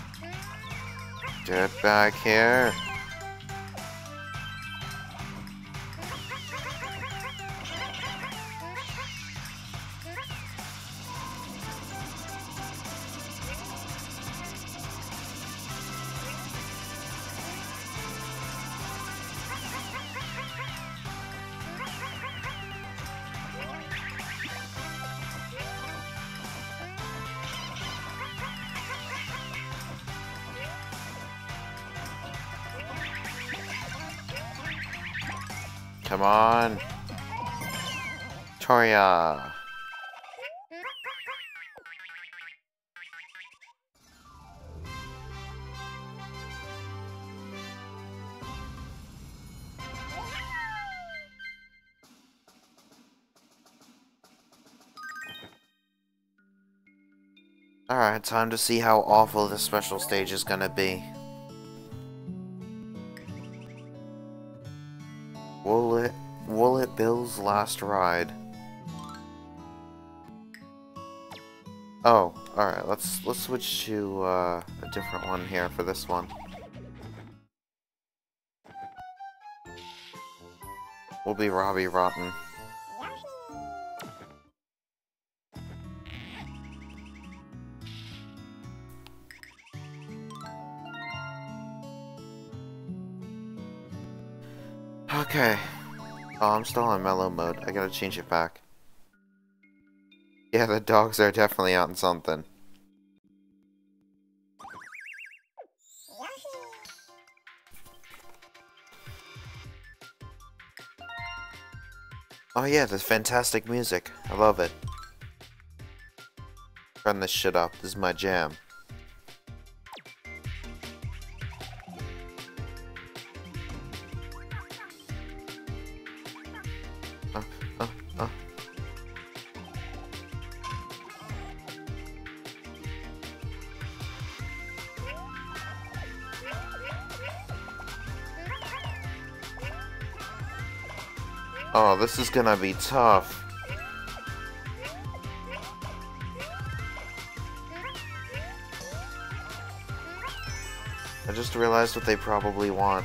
Get back here. Come on. Toria. Alright, time to see how awful this special stage is gonna be. Woolet, Woolet Bill's last ride. Oh, alright, let's let's switch to uh, a different one here for this one. We'll be Robbie Rotten. Okay. Oh, I'm still on mellow mode. I gotta change it back. Yeah, the dogs are definitely on something. Oh yeah, this fantastic music. I love it. Turn this shit up. This is my jam. Uh, uh, uh. Oh, this is gonna be tough. I just realized what they probably want.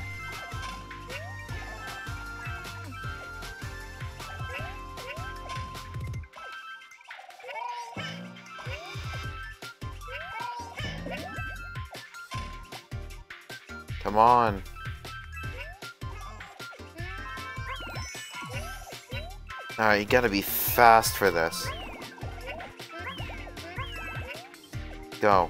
Come on. Alright, you gotta be fast for this. Go.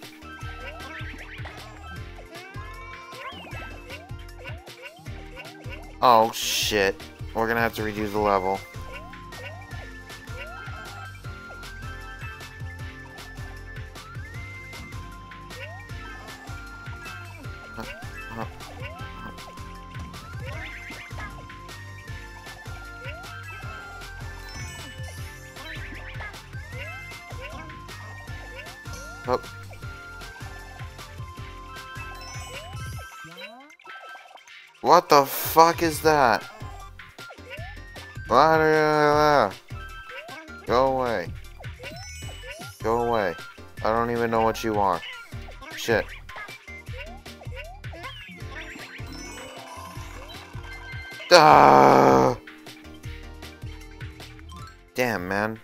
Oh shit. We're gonna have to redo the level. Oh. What the fuck is that? Go away. Go away. I don't even know what you are. Shit. Ah! Damn, man.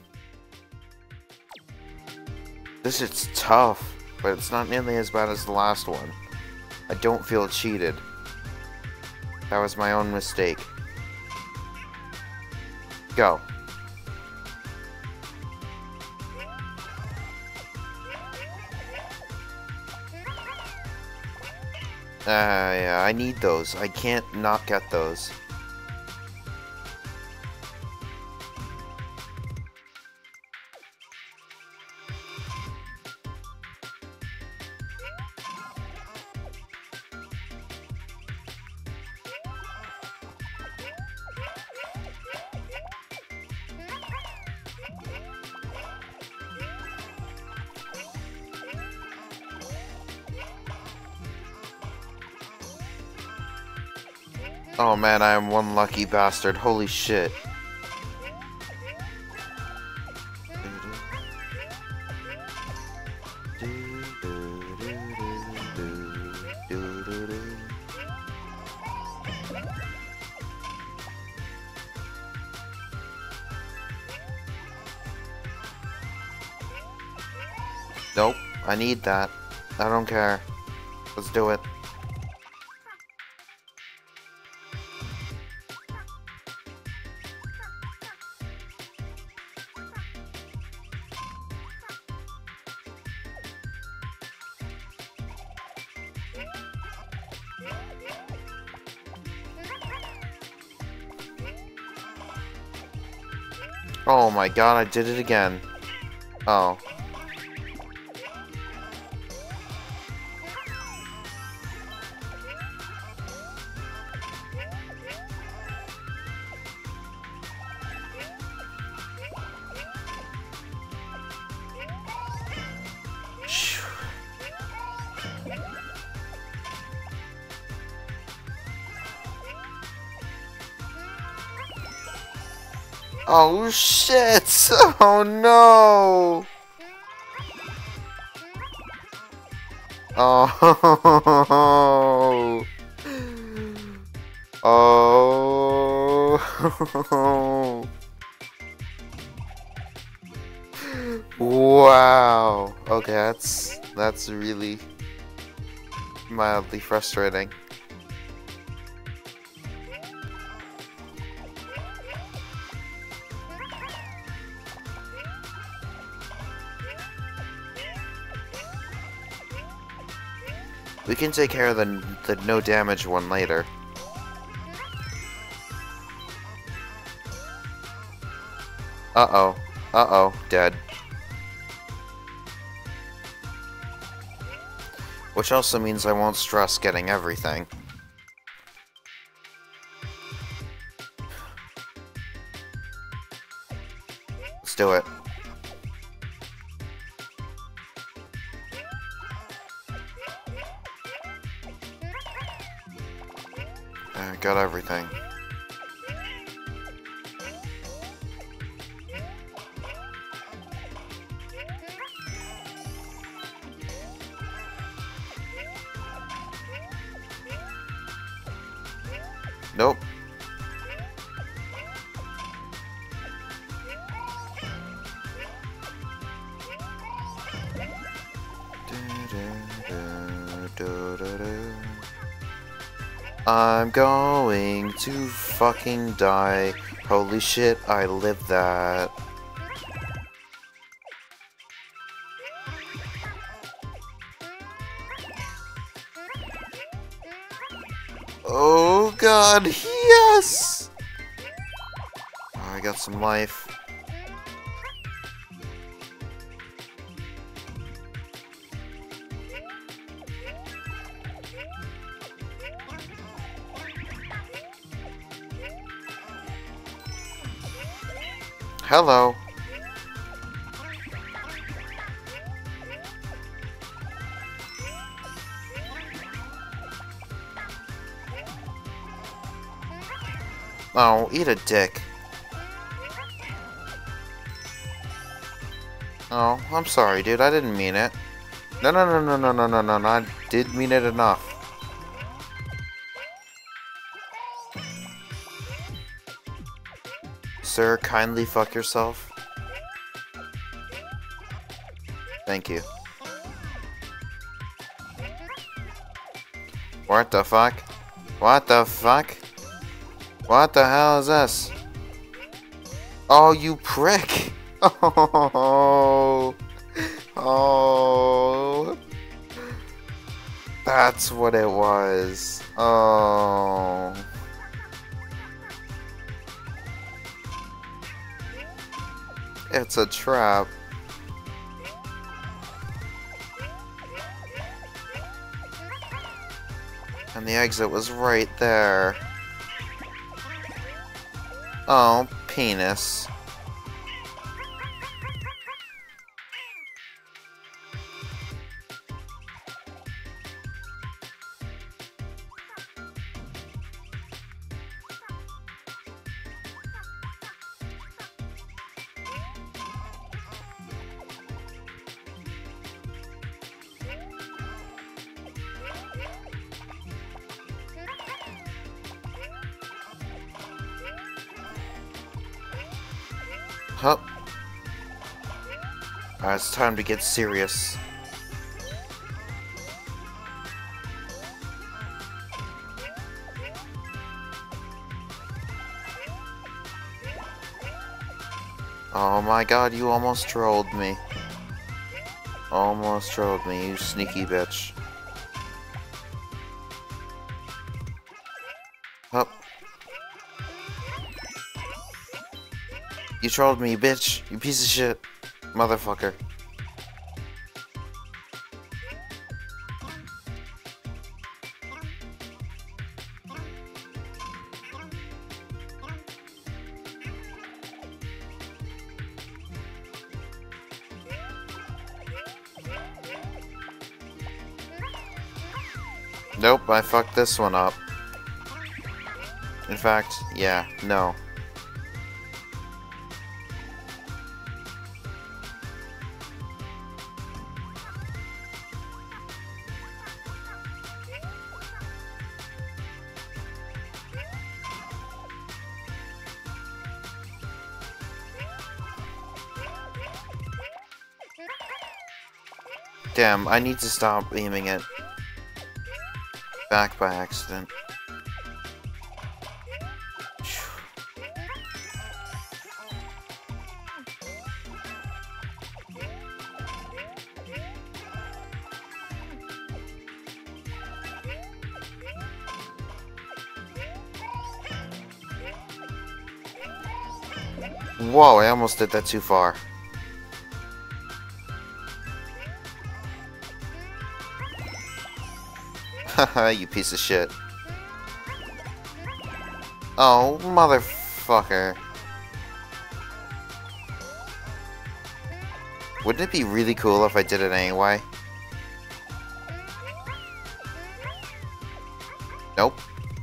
This is tough, but it's not nearly as bad as the last one. I don't feel cheated. That was my own mistake. Go. Uh, yeah, I need those. I can't not get those. Oh man, I am one lucky bastard. Holy shit. Nope, I need that. I don't care. Let's do it. Oh my god, I did it again. Oh. Oh shit! Oh no! Oh! Oh! Wow! Okay, that's that's really mildly frustrating. We can take care of the, the no damage one later. Uh-oh. Uh-oh. Dead. Which also means I won't stress getting everything. Let's do it. I got everything. Nope. I'm going to fucking die. Holy shit, I lived that. Oh god, yes! Oh, I got some life. Hello. Oh, eat a dick. Oh, I'm sorry, dude. I didn't mean it. No, no, no, no, no, no, no, no, no. I did mean it enough. Sir, kindly fuck yourself. Thank you. What the fuck? What the fuck? What the hell is this? Oh, you prick! Oh, oh, that's what it was. Oh. It's a trap. And the exit was right there. Oh, penis. Huh. Uh, it's time to get serious. Oh my god, you almost trolled me. Almost trolled me, you sneaky bitch. Hup. You trolled me, bitch. You piece of shit. Motherfucker. Nope, I fucked this one up. In fact, yeah, no. Damn, I need to stop aiming it back by accident. Whoa, I almost did that too far. Haha, you piece of shit. Oh, motherfucker. Wouldn't it be really cool if I did it anyway? Nope.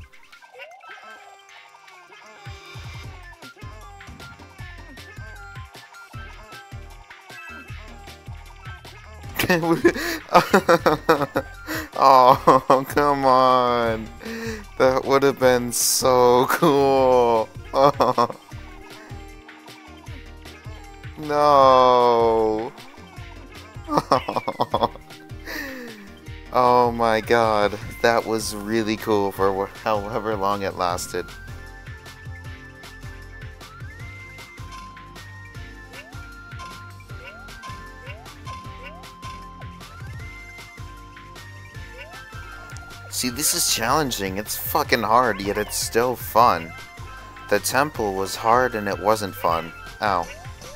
Oh, come on. That would have been so cool. Oh. No. Oh my god. That was really cool for however long it lasted. See, this is challenging. It's fucking hard, yet it's still fun. The temple was hard and it wasn't fun. Ow.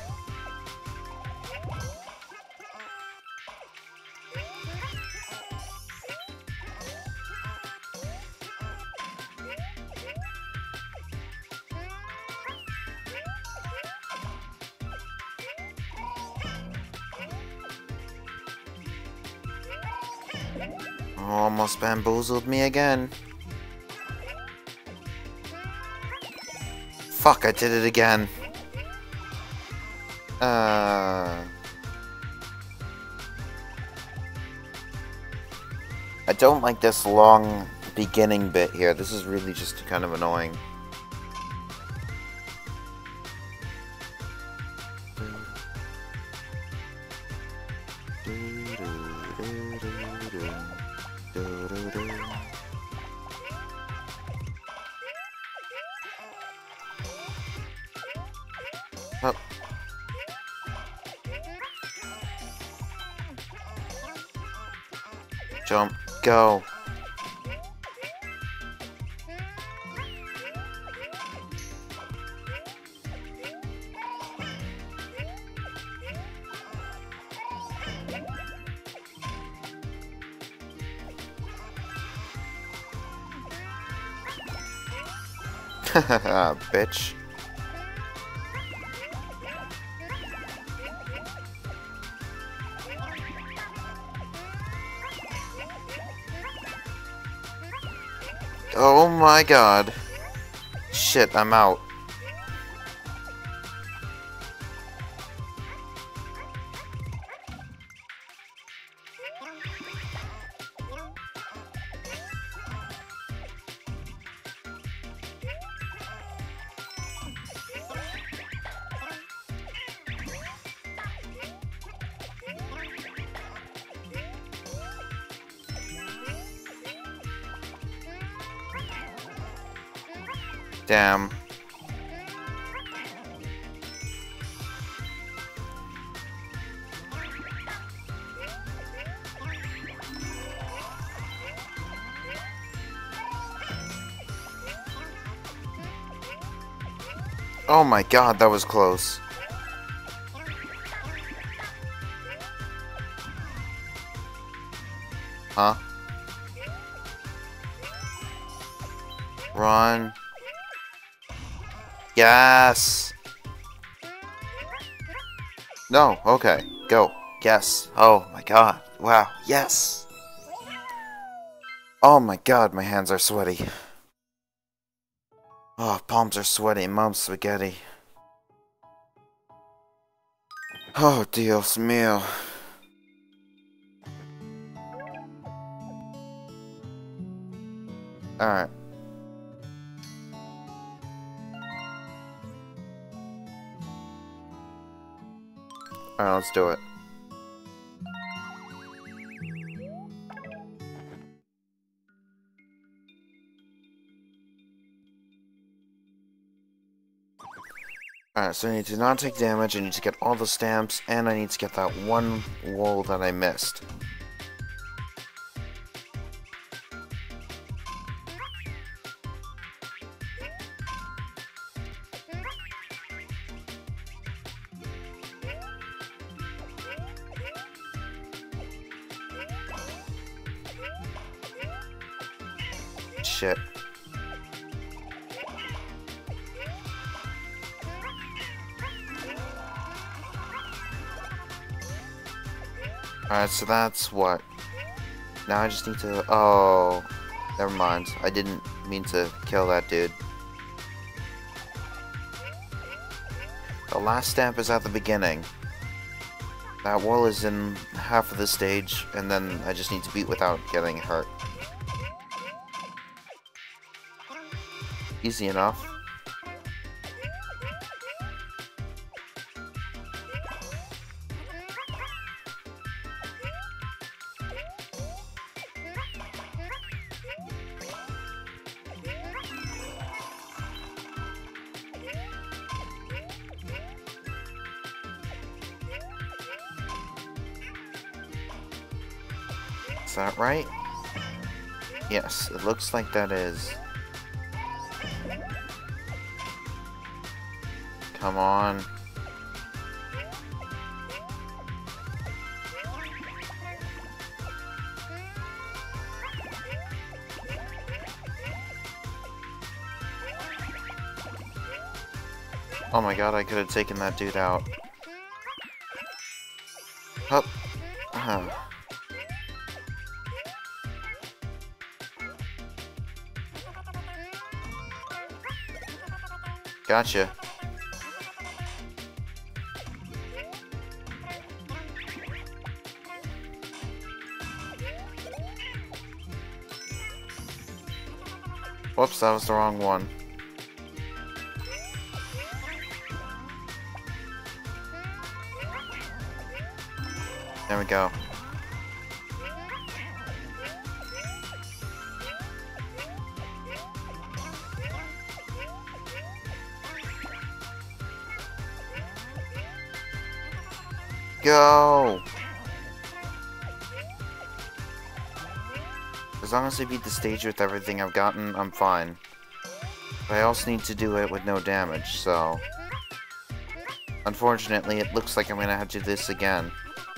Almost bamboozled me again. Fuck, I did it again. Uh... I don't like this long beginning bit here. This is really just kind of annoying. Oh. Jump, go. Haha, bitch. Oh my god. Shit, I'm out. Damn. Oh my god, that was close. Huh? Run. Yes! No, okay. Go. Yes. Oh my god. Wow. Yes! Oh my god, my hands are sweaty. Oh, palms are sweaty. Mom's spaghetti. Oh, Dios mío. Alright. Alright, let's do it. Alright, so I need to not take damage, I need to get all the stamps, and I need to get that one wool that I missed. Shit. Alright, so that's what? Now I just need to... Oh, never mind. I didn't mean to kill that dude. The last stamp is at the beginning. That wall is in half of the stage, and then I just need to beat without getting hurt. Easy enough. Is that right? Yes, it looks like that is. Come on. Oh my god, I could have taken that dude out. Hup. Huh. Gotcha. Whoops, that was the wrong one. There we go. Go! As long as I beat the stage with everything I've gotten, I'm fine. But I also need to do it with no damage, so... Unfortunately, it looks like I'm gonna have to do this again.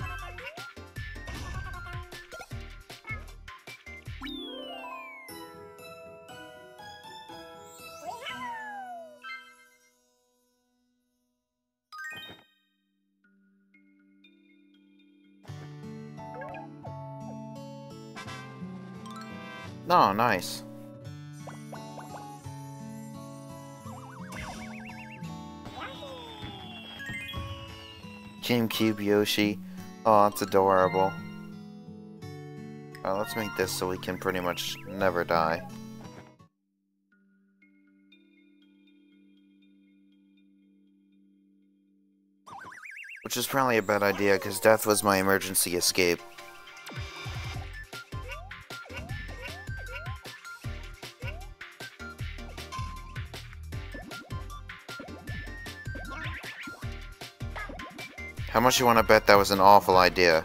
Oh, nice. GameCube Yoshi. Oh, that's adorable. Alright, let's make this so we can pretty much never die. Which is probably a bad idea, because death was my emergency escape. How much you want to bet that was an awful idea?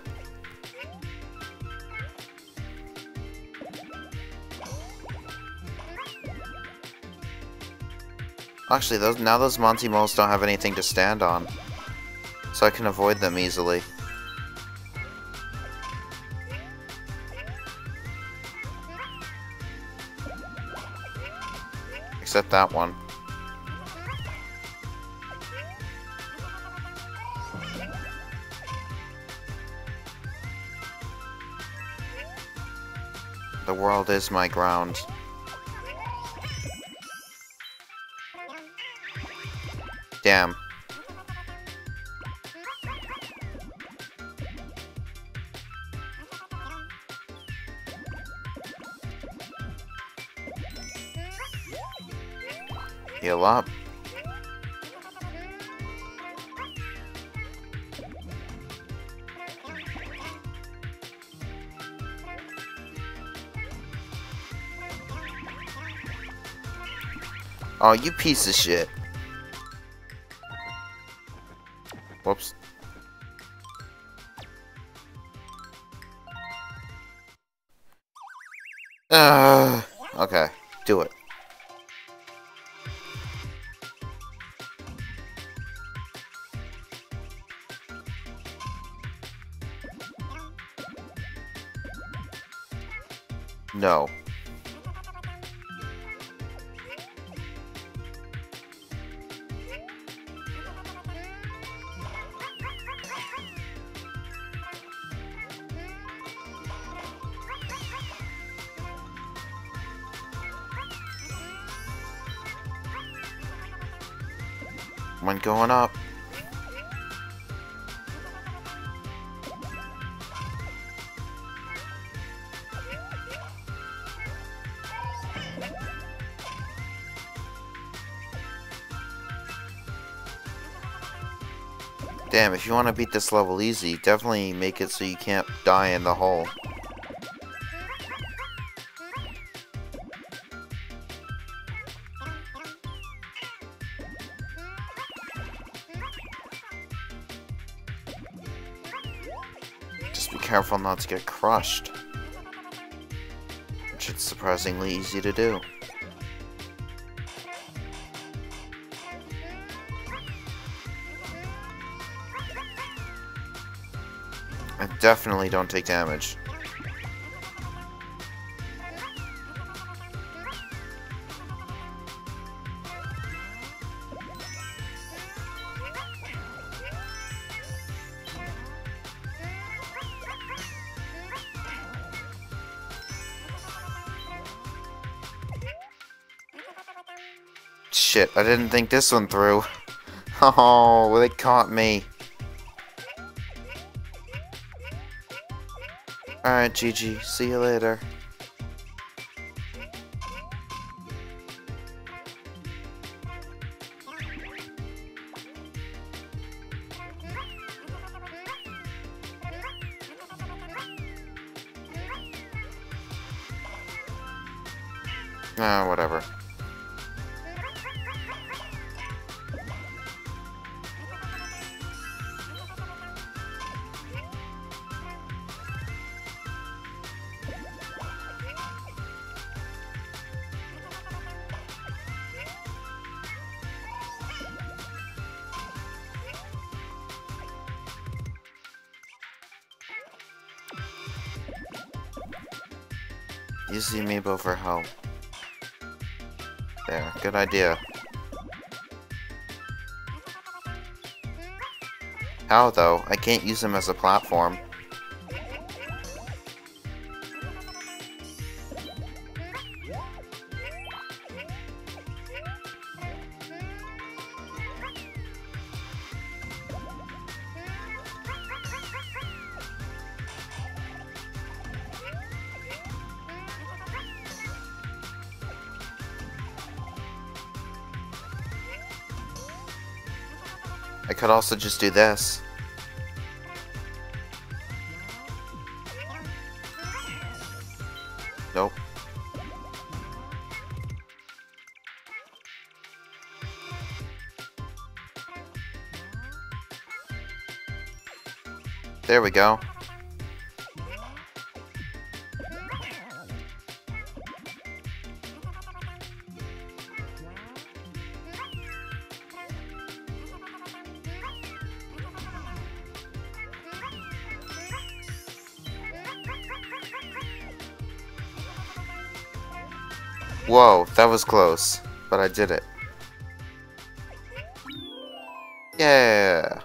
Actually, those now those Monty moles don't have anything to stand on, so I can avoid them easily. Except that one. The world is my ground. Damn. Heal up. Oh, you piece of shit. Whoops. Uh, okay, do it. No. One going up. Damn, if you want to beat this level easy, definitely make it so you can't die in the hole. Just be careful not to get crushed. Which is surprisingly easy to do. I definitely don't take damage. Shit, I didn't think this one through. Oh, they caught me. Alright, G G. See you later. Ah, whatever. Use the amiibo for help. There, good idea. How though? I can't use them as a platform. I could also just do this. Nope. There we go. Whoa, that was close, but I did it. Yeah.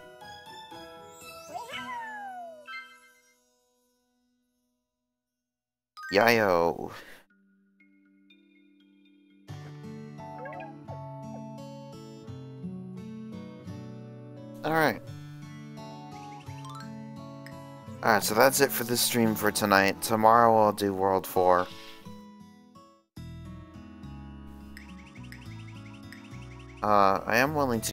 Yayo. Alright. Alright, so that's it for the stream for tonight. Tomorrow I'll do World four. Uh, I am willing to